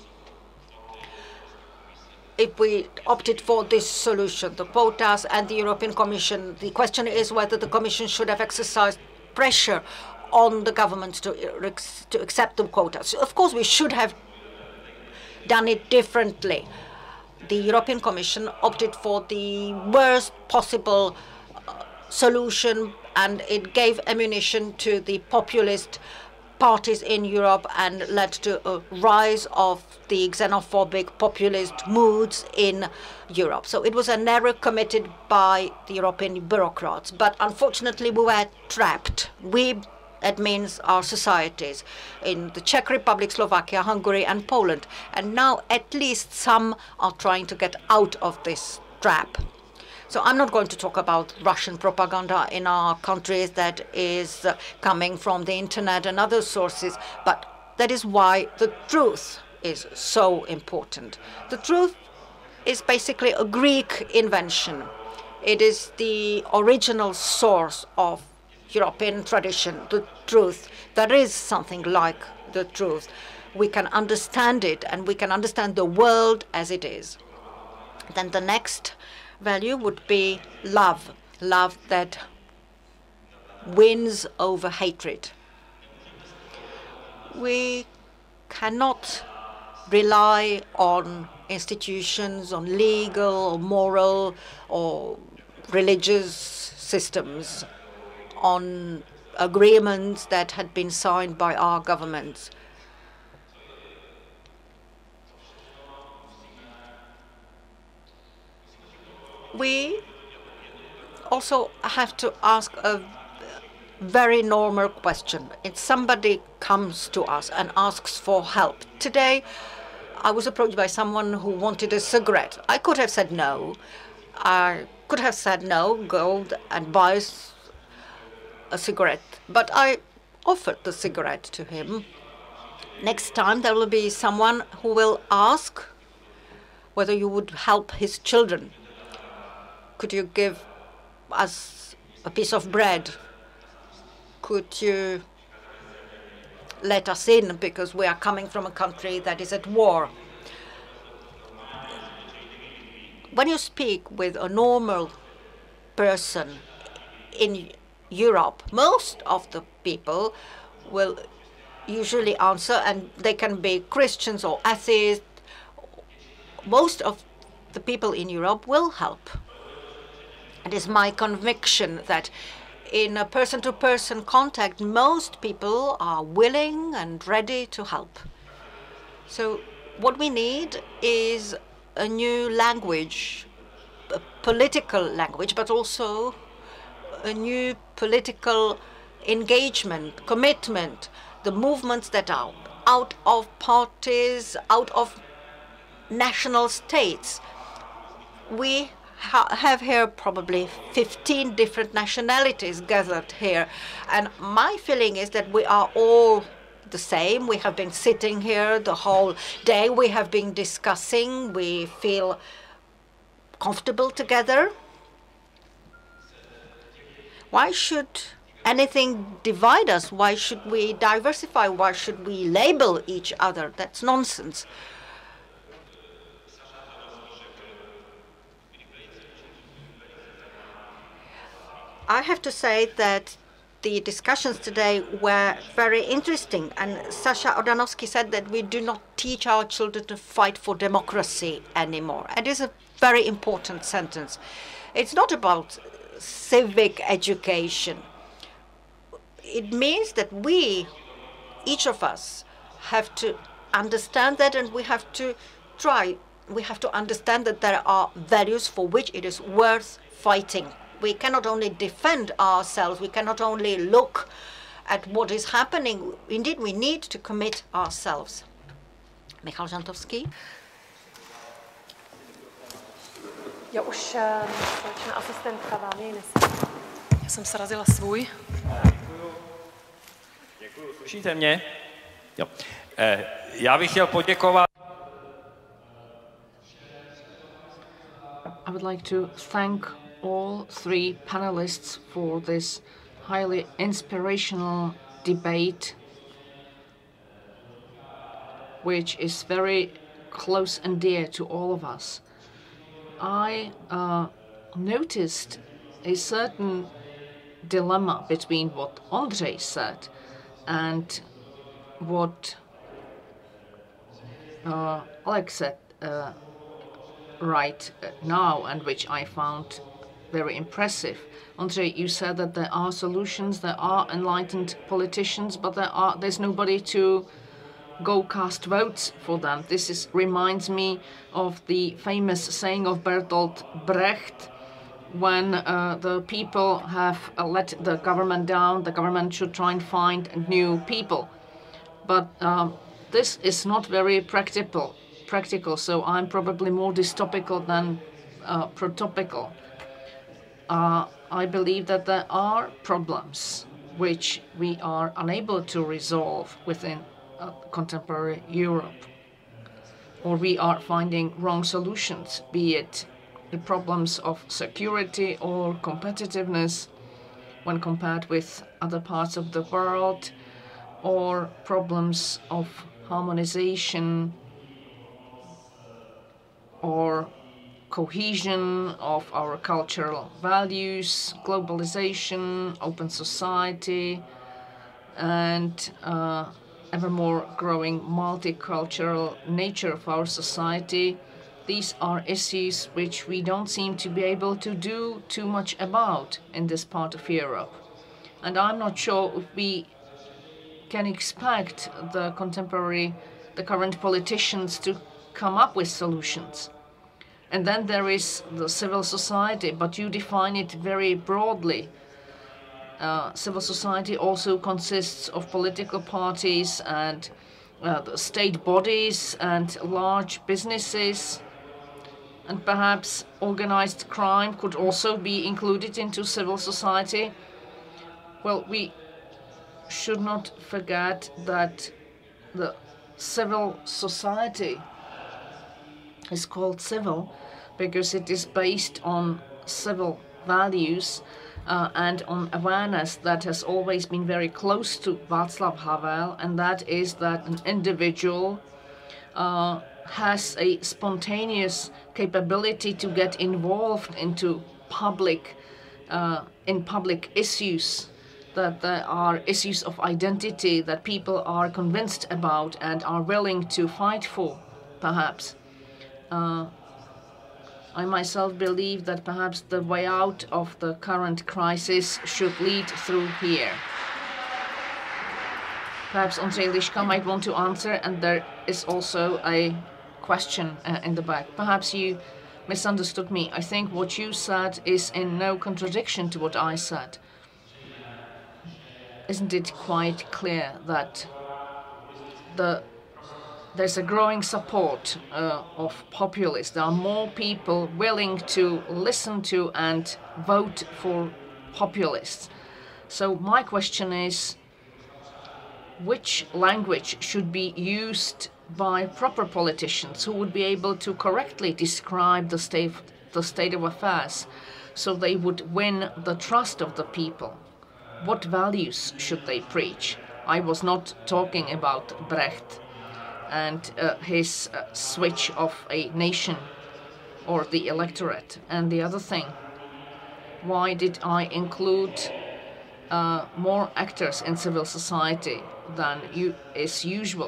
If we opted for this solution, the quotas and the European Commission, the question is whether the Commission should have exercised pressure on the governments to, to accept the quotas. Of course, we should have done it differently. The European Commission opted for the worst possible uh, solution, and it gave ammunition to the populist parties in Europe and led to a rise of the xenophobic populist moods in Europe. So it was an error committed by the European bureaucrats. But unfortunately, we were trapped. We, that means our societies, in the Czech Republic, Slovakia, Hungary, and Poland. And now at least some are trying to get out of this trap. So I'm not going to talk about Russian propaganda in our countries that is uh, coming from the internet and other sources, but that is why the truth is so important. The truth is basically a Greek invention. It is the original source of European tradition, the truth. There is something like the truth. We can understand it and we can understand the world as it is. Then the next value would be love, love that wins over hatred. We cannot rely on institutions, on legal or moral or religious systems, on agreements that had been signed by our governments. We also have to ask a very normal question. If somebody comes to us and asks for help. Today, I was approached by someone who wanted a cigarette. I could have said no. I could have said no, go and buy a cigarette. But I offered the cigarette to him. Next time there will be someone who will ask whether you would help his children. Could you give us a piece of bread? Could you let us in because we are coming from a country that is at war? When you speak with a normal person in Europe, most of the people will usually answer, and they can be Christians or atheists. Most of the people in Europe will help. It is my conviction that in a person-to-person contact, most people are willing and ready to help. So what we need is a new language, a political language, but also a new political engagement, commitment, the movements that are out of parties, out of national states. We ha have here probably fifteen different nationalities gathered here, and my feeling is that we are all the same. We have been sitting here the whole day, we have been discussing, we feel comfortable together. Why should anything divide us? Why should we diversify? Why should we label each other? That's nonsense. I have to say that the discussions today were very interesting, and Sasha Odanovsky said that we do not teach our children to fight for democracy anymore. It is a very important sentence. It's not about civic education. It means that we, each of us, have to understand that, and we have to try, we have to understand that there are values for which it is worth fighting. We cannot only defend ourselves, we cannot only look at what is happening. Indeed, we need to commit ourselves. Michal Žantovský. Já už společná asistentka vám jej nese. Já jsem srazila svůj. Děkuju, slyšíte mě? Jo. Eh, já bych chtěl poděkovat. I would like to thank all three panelists for this highly inspirational debate, which is very close and dear to all of us. I uh, noticed a certain dilemma between what Ondřej said and what uh, Alex said uh, right now, and which I found very impressive. Ondřej, you said that there are solutions, there are enlightened politicians, but there are there's nobody to go cast votes for them. This is reminds me of the famous saying of Bertolt Brecht, when uh, the people have uh, let the government down, the government should try and find new people. But um, this is not very practical, practical, so I'm probably more dystopical than uh, protopical. Uh, I believe that there are problems which we are unable to resolve within uh, contemporary Europe, or we are finding wrong solutions, be it the problems of security or competitiveness when compared with other parts of the world, or problems of harmonization or cohesion of our cultural values, globalization, open society, and uh, ever more growing multicultural nature of our society. These are issues which we don't seem to be able to do too much about in this part of Europe. And I'm not sure if we can expect the contemporary, the current politicians to come up with solutions. And then there is the civil society, but you define it very broadly. Uh, civil society also consists of political parties and uh, the state bodies and large businesses. And perhaps organized crime could also be included into civil society. Well, we should not forget that the civil society is called civil because it is based on civil values uh, and on awareness that has always been very close to Václav Havel, and that is that an individual uh, has a spontaneous capability to get involved into public uh, in public issues, that there are issues of identity that people are convinced about and are willing to fight for, perhaps. Uh, I myself believe that perhaps the way out of the current crisis should lead through here. Perhaps Ondřej Liška might want to answer, and there is also a question uh, in the back. Perhaps you misunderstood me. I think what you said is in no contradiction to what I said. Isn't it quite clear that the there's a growing support uh, of populists? There are more people willing to listen to and vote for populists. So my question is, which language should be used by proper politicians who would be able to correctly describe the state, the state of affairs, so they would win the trust of the people? What values should they preach? I was not talking about Brecht and uh, his uh, switch of a nation or the electorate. And the other thing, why did I include uh, more actors in civil society than you, is usual?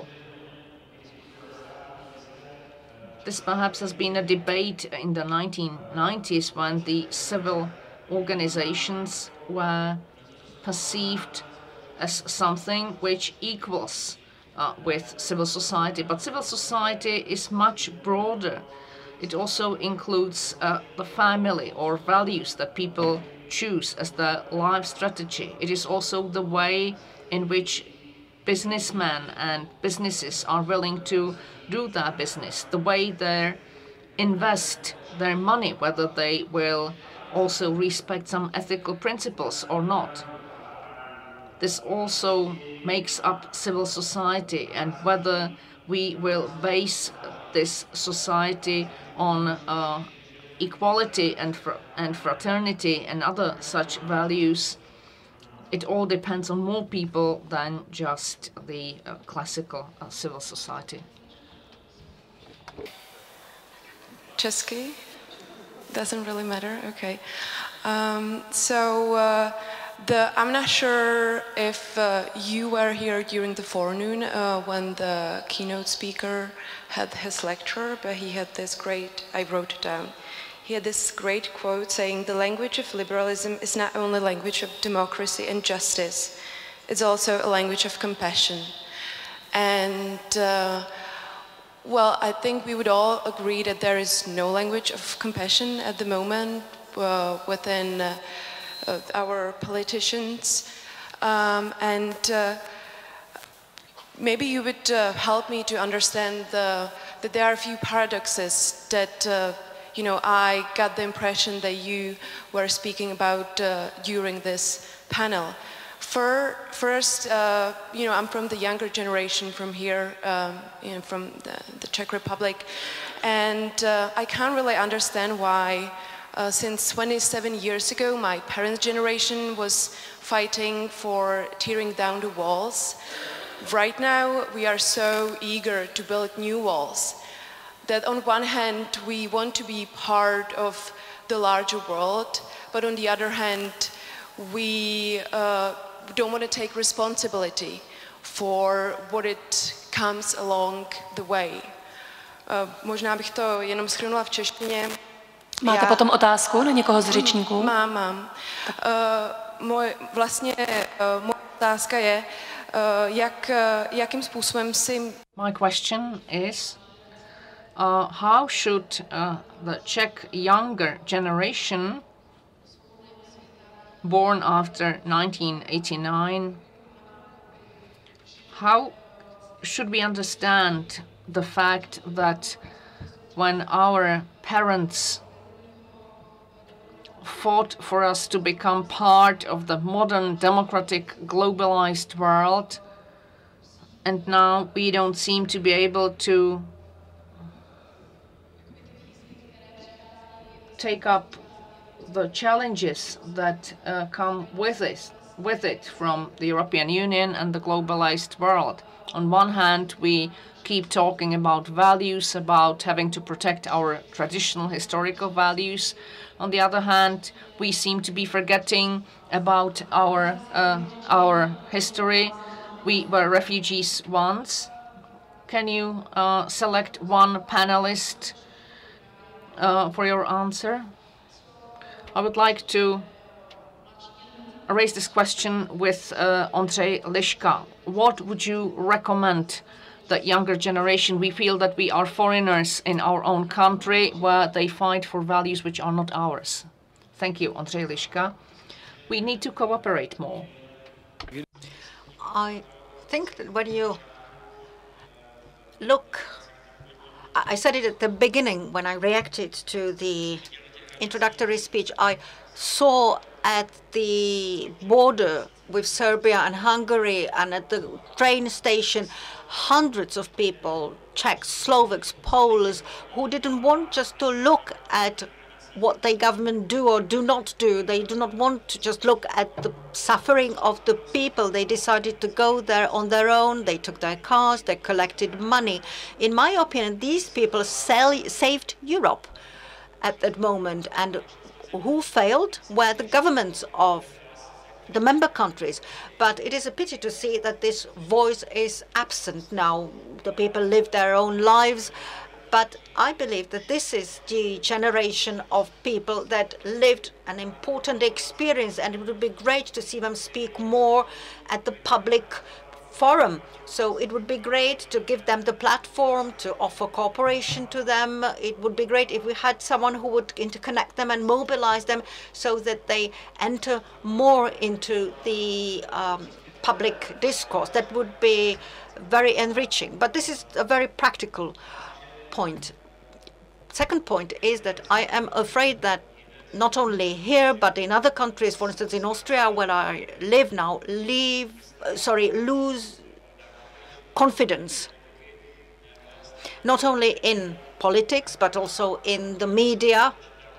This perhaps has been a debate in the nineteen nineties when the civil organizations were perceived as something which equals uh, with civil society. But civil society is much broader. It also includes uh, the family or values that people choose as their life strategy. It is also the way in which businessmen and businesses are willing to do their business, the way they invest their money, whether they will also respect some ethical principles or not. This also makes up civil society, and whether we will base this society on uh, equality and, fr and fraternity and other such values, it all depends on more people than just the uh, classical uh, civil society. Česky? Doesn't really matter? Okay. Um, so, uh, the, I'm not sure if uh, you were here during the forenoon uh, when the keynote speaker had his lecture, but he had this great, I wrote it down, he had this great quote saying, "The language of liberalism is not only language of democracy and justice, it's also a language of compassion." And uh, well, I think we would all agree that there is no language of compassion at the moment uh, within uh, uh, our politicians. Um, and uh, maybe you would uh, help me to understand the, that there are a few paradoxes that, uh, you know, I got the impression that you were speaking about uh, during this panel. For, first, uh, you know, I'm from the younger generation from here, um, you know, from the, the Czech Republic, and uh, I can't really understand why, uh, since twenty-seven years ago, my parents' generation was fighting for tearing down the walls. Right now, we are so eager to build new walls that on one hand, we want to be part of the larger world, but on the other hand, we uh, don't want to take responsibility for what it comes along the way. Uh, možná bych to jenom shrnula v češtině. Máte Já, potom otázku na někoho z řečníků? Mám, mám. Uh, moj, vlastně uh, moje otázka je, uh, jak, uh, jakým způsobem si... My question is, uh, how should uh, the Czech younger generation born after nineteen eighty-nine, how should we understand the fact that when our parents fought for us to become part of the modern, democratic, globalized world, And now we don't seem to be able to take up the challenges that uh, come with it, with it from the European Union and the globalized world. On one hand, we keep talking about values, about having to protect our traditional historical values. On the other hand, we seem to be forgetting about our uh, our history. We were refugees once. Can you uh, select one panelist uh, for your answer? I would like to raise this question with uh, Ondřej Liška. What would you recommend the younger generation? We feel that we are foreigners in our own country where they fight for values which are not ours. Thank you, Ondřej Liška. We need to cooperate more. I think that when you look, I said it at the beginning when I reacted to the introductory speech, I saw at the border with Serbia and Hungary and at the train station hundreds of people, Czechs, Slovaks, Poles, who didn't want just to look at what the government do or do not do. They do not want to just look at the suffering of the people. They decided to go there on their own. They took their cars, they collected money. In my opinion, these people sell, saved Europe at that moment. And who failed were the governments of the member countries. But it is a pity to see that this voice is absent now. The people live their own lives. But I believe that this is the generation of people that lived an important experience, and it would be great to see them speak more at the public forum. So it would be great to give them the platform, to offer cooperation to them. It would be great if we had someone who would interconnect them and mobilize them so that they enter more into the um, public discourse. That would be very enriching. But this is a very practical point. Second point is that I am afraid that not only here but in other countries, for instance in Austria where I live now, leave, uh, sorry, lose confidence, not only in politics but also in the media.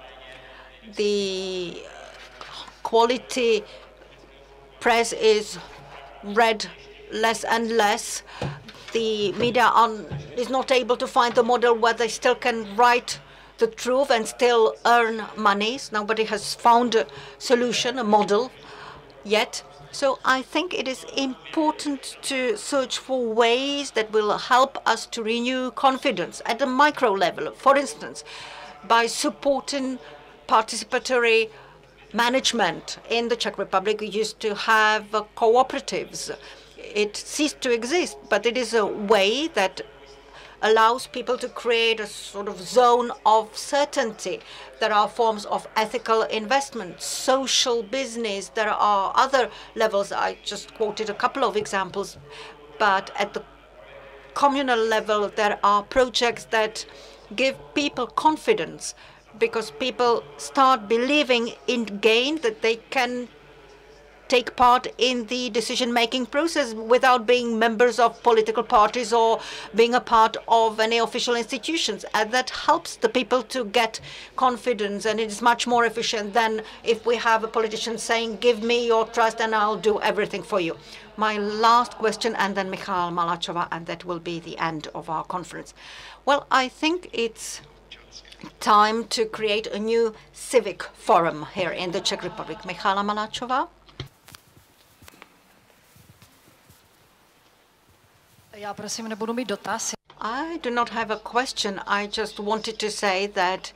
The quality press is read less and less. The media on, is not able to find the model where they still can write the truth and still earn money. Nobody has found a solution, a model yet. So I think it is important to search for ways that will help us to renew confidence at the micro level. For instance, by supporting participatory management. In the Czech Republic, we used to have uh, cooperatives. It ceased to exist, but it is a way that allows people to create a sort of zone of certainty. There are forms of ethical investment, social business. There are other levels. I just quoted a couple of examples. But at the communal level, there are projects that give people confidence because people start believing in gain, that they can take part in the decision-making process without being members of political parties or being a part of any official institutions. And that helps the people to get confidence, and it is much more efficient than if we have a politician saying, give me your trust and I'll do everything for you. My last question, and then Michal Malachova, and that will be the end of our conference. Well, I think it's time to create a new civic forum here in the Czech Republic. Michala Malachova. Já prosím, nebudu mít dotaz. I do not have a question. I just wanted to say that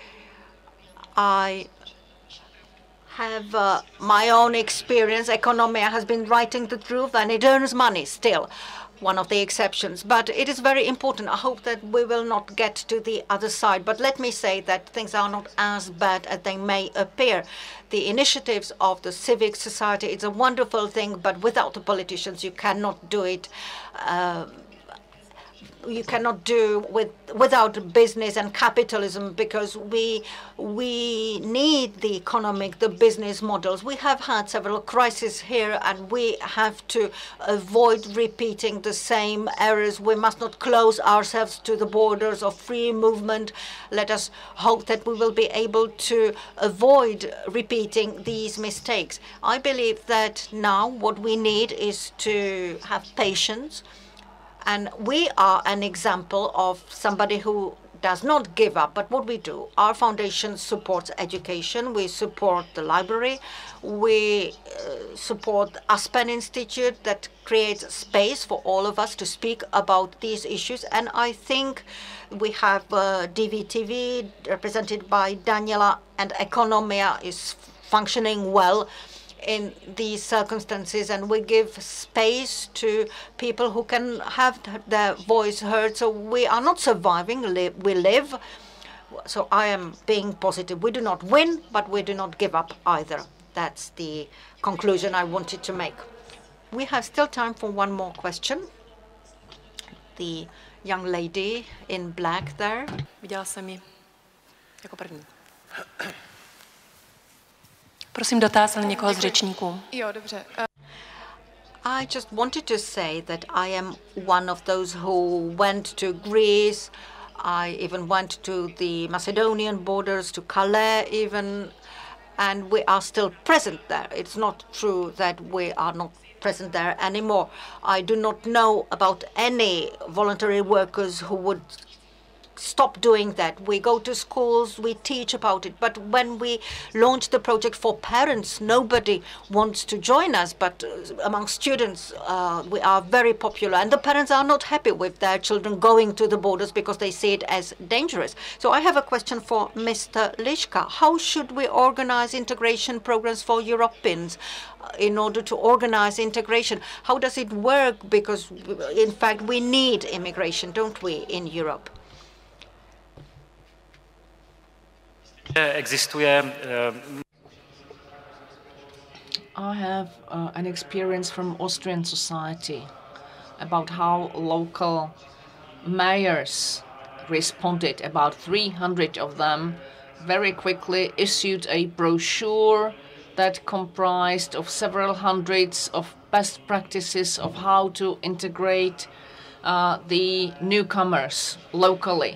I have uh, my own experience. Economia has been writing the truth, and it earns money still, one of the exceptions. But it is very important. I hope that we will not get to the other side. But let me say that things are not as bad as they may appear. The initiatives of the civic society, it's a wonderful thing, but without the politicians, you cannot do it. Uh, you cannot do with without business and capitalism, because we we need the economic, the business models. We have had several crises here, and we have to avoid repeating the same errors. We must not close ourselves to the borders of free movement. Let us hope that we will be able to avoid repeating these mistakes. I believe that now what we need is to have patience. And we are an example of somebody who does not give up. But what we do, our foundation supports education. We support the library. We uh, support Aspen Institute that creates space for all of us to speak about these issues. And I think we have uh, D V T V represented by Daniela, and Economia is functioning well in these circumstances, and we give space to people who can have their voice heard. So we are not surviving, li we live. So I am being positive. We do not win, but we do not give up either. That's the conclusion I wanted to make. We have still time for one more question. The young lady in black there. Viděla jsem ji jako první. Prosím, dotaz na někoho z řečníků. Jo, dobře. I just wanted to say that I am one of those who went to Greece. I even went to the Macedonian borders, to Calais even, and we are still present there. It's not true that we are not present there anymore. I do not know about any voluntary workers who would stop doing that. We go to schools, we teach about it, but when we launch the project for parents, nobody wants to join us, but among students uh, we are very popular, and the parents are not happy with their children going to the borders because they see it as dangerous. So I have a question for Mister Liška. How should we organize integration programs for Europeans in order to organize integration? How does it work? Because in fact we need immigration, don't we, in Europe? Existuje. I have uh, an experience from Austrian society about how local mayors responded. About three hundred of them very quickly issued a brochure that comprised of several hundreds of best practices of how to integrate uh, the newcomers locally.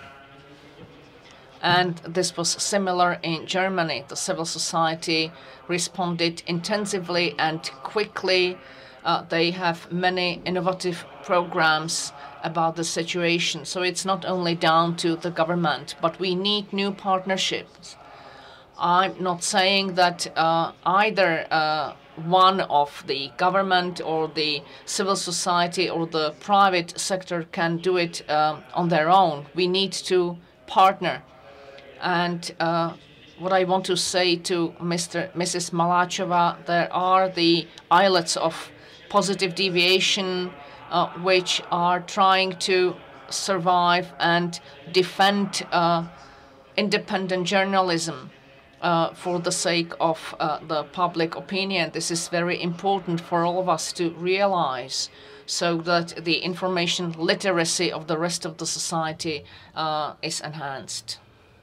And this was similar in Germany. The civil society responded intensively and quickly. Uh, they have many innovative programs about the situation. So it's not only down to the government, but we need new partnerships. I'm not saying that uh, either uh, one of the government or the civil society or the private sector can do it uh, on their own. We need to partner. And uh, what I want to say to Mister Missus Malachova, there are the islets of positive deviation uh, which are trying to survive and defend uh, independent journalism uh, for the sake of uh, the public opinion. This is very important for all of us to realize, so that the information literacy of the rest of the society uh, is enhanced.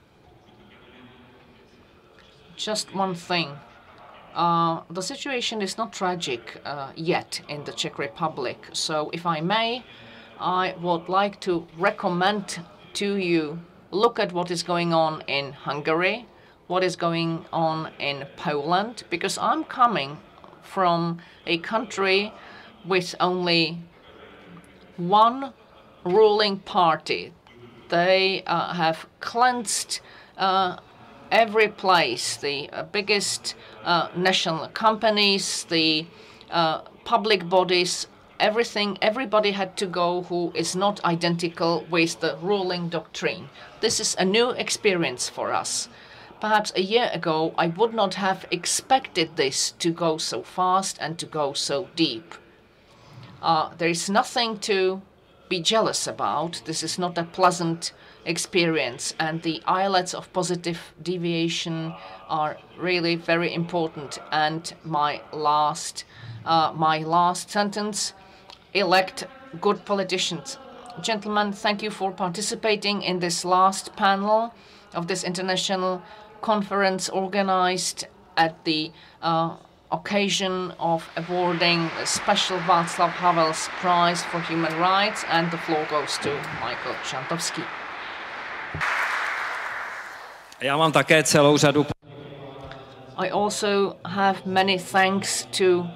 Just one thing. Uh, the situation is not tragic uh, yet in the Czech Republic. So if I may, I would like to recommend to you, look at what is going on in Hungary, what is going on in Poland, because I'm coming from a country with only one ruling party. They uh, have cleansed uh, every place, the uh, biggest uh, national companies, the uh, public bodies, everything, everybody had to go who is not identical with the ruling doctrine. This is a new experience for us. Perhaps a year ago, I would not have expected this to go so fast and to go so deep. Uh, there is nothing to be jealous about. This is not a pleasant experience, and the islets of positive deviation are really very important. And my last, uh, my last sentence: elect good politicians. gentlemen, thank you for participating in this last panel of this international conference organized at the uh, occasion of awarding a special Václav Havel's Prize for Human Rights, and the floor goes to Michael Šantovský. Já mám také celou řadu. I also have many thanks to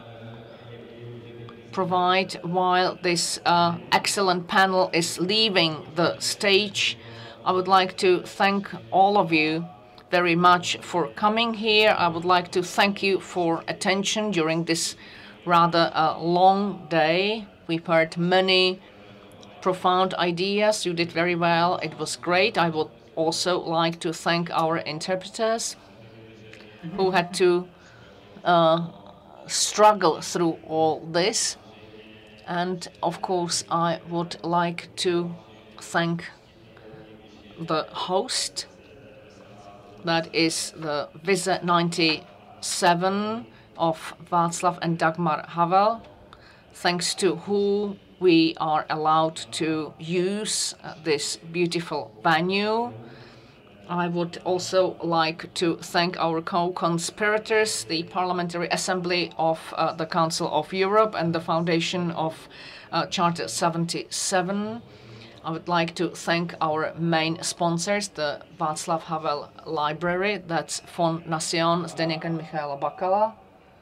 provide while this uh, excellent panel is leaving the stage. I would like to thank all of you very much for coming here. I would like to thank you for attention during this rather uh, long day. We've heard many profound ideas. You did very well. It was great. I would also like to thank our interpreters who had to uh, struggle through all this. And of course, I would like to thank the host, that is the Visa ninety-seven of Václav and Dagmar Havel, thanks to who we are allowed to use uh, this beautiful venue. I would also like to thank our co-conspirators, the Parliamentary Assembly of uh, the Council of Europe and the Foundation of uh, Charter seventy-seven. I would like to thank our main sponsors, the Václav Havel Library, that's Fond Nation, Zdeněk and Michaela Bakala,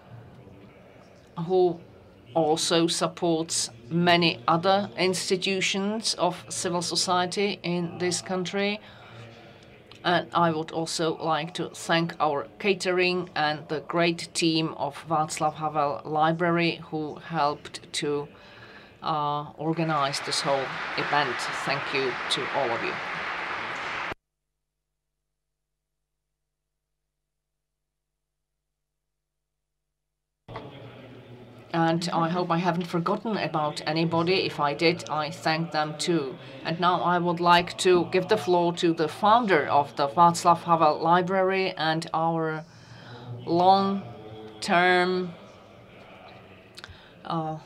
who also supports many other institutions of civil society in this country. And I would also like to thank our catering and the great team of Václav Havel Library who helped to uh, organize this whole event. Thank you to all of you. And I hope I haven't forgotten about anybody. If I did, I thank them too. And now I would like to give the floor to the founder of the Václav Havel Library and our long-term uh,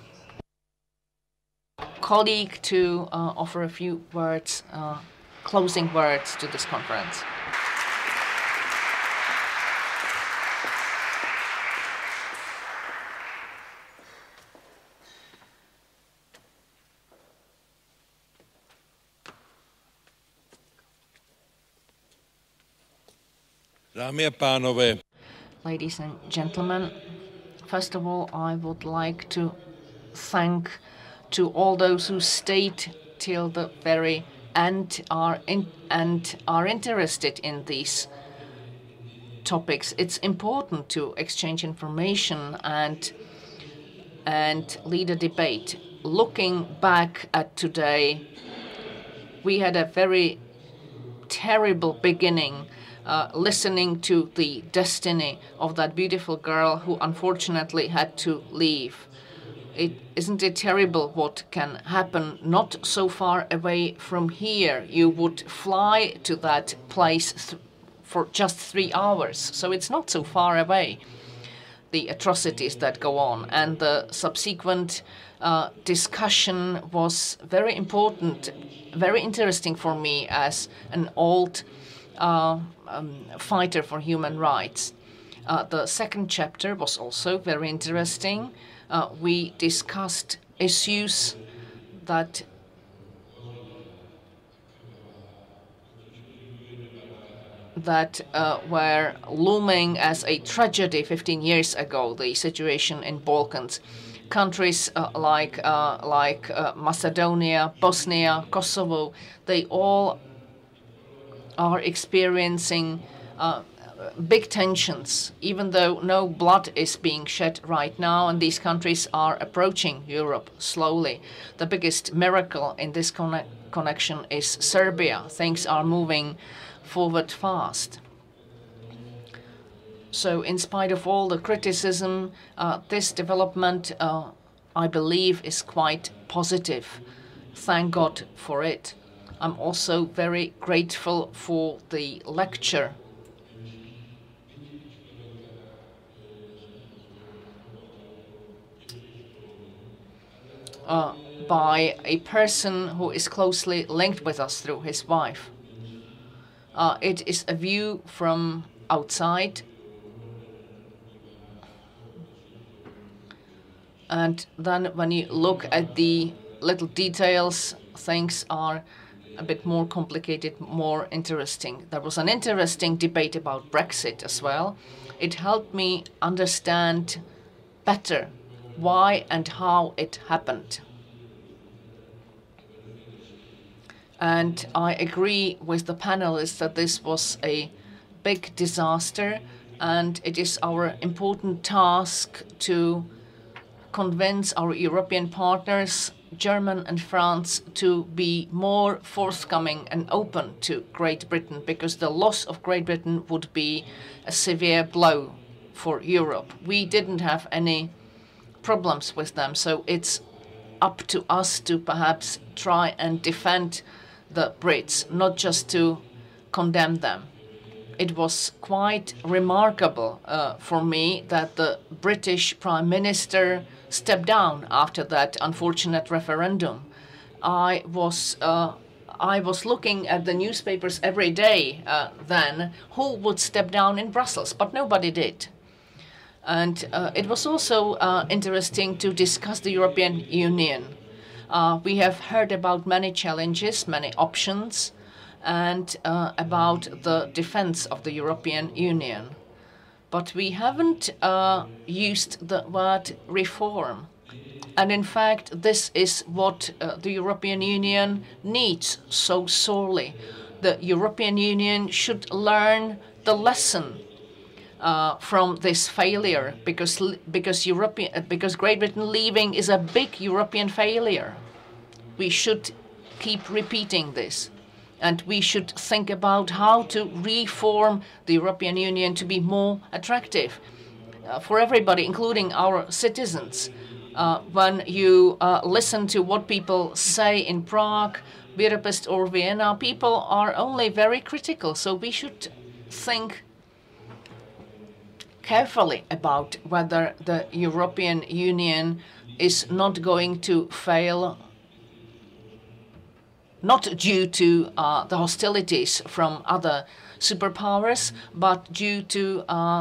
colleague to uh, offer a few words, uh, closing words to this conference. Dámy a pánové. Ladies and gentlemen, first of all, I would like to thank to all those who stayed till the very end are in, and are interested in these topics. It's important to exchange information and and lead a debate. Looking back at today, we had a very terrible beginning. Uh, listening to the destiny of that beautiful girl who unfortunately had to leave. It, isn't it terrible what can happen not so far away from here? You would fly to that place th for just three hours, so it's not so far away, the atrocities that go on. And the subsequent uh, discussion was very important, very interesting for me as an old Uh, um, fighter for human rights. Uh, the second chapter was also very interesting. Uh, we discussed issues that that uh, were looming as a tragedy fifteen years ago, the situation in Balkans. Countries uh, like, uh, like uh, Macedonia, Bosnia, Kosovo, they all are experiencing uh, big tensions, even though no blood is being shed right now, and these countries are approaching Europe slowly. The biggest miracle in this conne connection is Serbia. Things are moving forward fast. So in spite of all the criticism, uh, this development, uh, I believe, is quite positive. Thank God for it. I'm also very grateful for the lecture uh, by a person who is closely linked with us through his wife. Uh, it is a view from outside. And then when you look at the little details, things are a bit more complicated, more interesting. There was an interesting debate about Brexit as well. It helped me understand better why and how it happened. And I agree with the panelists that this was a big disaster, and it is our important task to convince our European partners, Germany and France, to be more forthcoming and open to Great Britain, because the loss of Great Britain would be a severe blow for Europe. We didn't have any problems with them, so it's up to us to perhaps try and defend the Brits, not just to condemn them. It was quite remarkable uh, for me that the British Prime Minister stepped down after that unfortunate referendum. I was uh, I was looking at the newspapers every day uh, then, who would step down in Brussels, but nobody did. And uh, it was also uh, interesting to discuss the European Union. Uh, we have heard about many challenges, many options, and uh, about the defense of the European Union. But we haven't uh, used the word reform. And in fact, this is what uh, the European Union needs so sorely. The European Union should learn the lesson uh, from this failure, because because European because Great Britain leaving is a big European failure. We should keep repeating this. And we should think about how to reform the European Union to be more attractive uh, for everybody, including our citizens. Uh, when you uh, listen to what people say in Prague, Budapest or Vienna, people are only very critical. So we should think carefully about whether the European Union is not going to fail, not due to uh, the hostilities from other superpowers, but due to uh,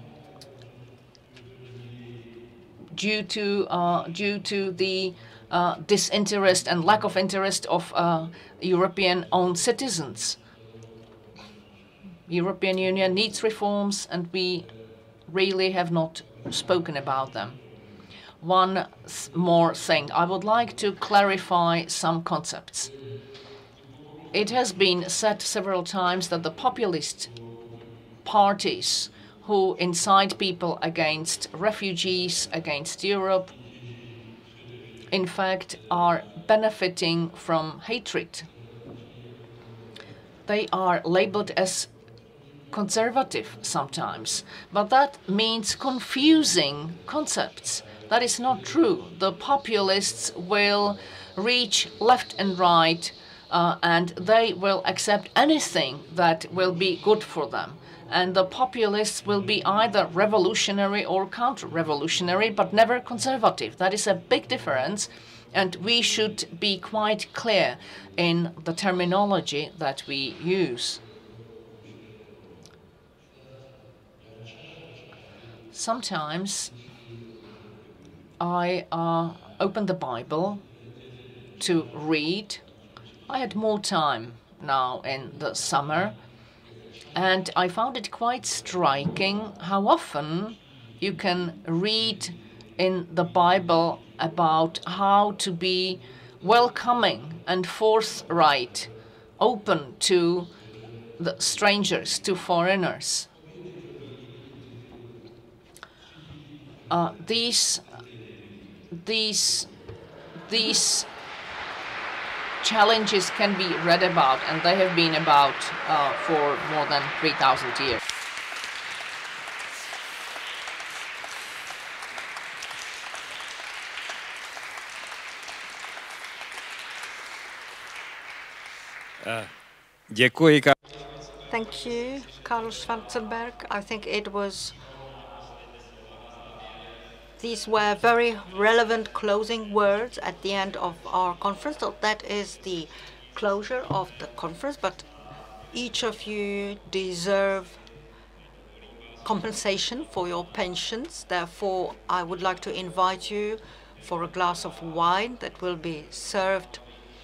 due to uh, due to the uh, disinterest and lack of interest of uh, European-owned citizens. European Union needs reforms, and we really have not spoken about them. One th more thing, I would like to clarify some concepts. It has been said several times that the populist parties who incite people against refugees, against Europe, in fact, are benefiting from hatred. They are labeled as conservative sometimes, but that means confusing concepts. That is not true. The populists will reach left and right, uh, and they will accept anything that will be good for them. And the populists will be either revolutionary or counter-revolutionary, but never conservative. That is a big difference, and we should be quite clear in the terminology that we use. Sometimes I uh, open the Bible to read. I had more time now in the summer, and I found it quite striking how often you can read in the Bible about how to be welcoming and forthright, open to the strangers, to foreigners. Uh, these, these, these challenges can be read about, and they have been about uh, for more than three thousand years. Uh, děkuji. Thank you, Karl Schwarzenberg. I think it was these were very relevant closing words at the end of our conference. So that is the closure of the conference, but each of you deserve compensation for your pensions. Therefore, I would like to invite you for a glass of wine that will be served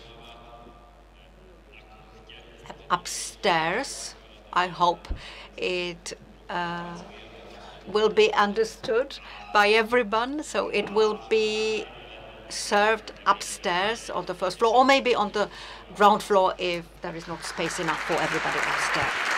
upstairs. I hope it uh, will be understood by everyone. So it will be served upstairs on the first floor, or maybe on the ground floor if there is not space enough for everybody upstairs.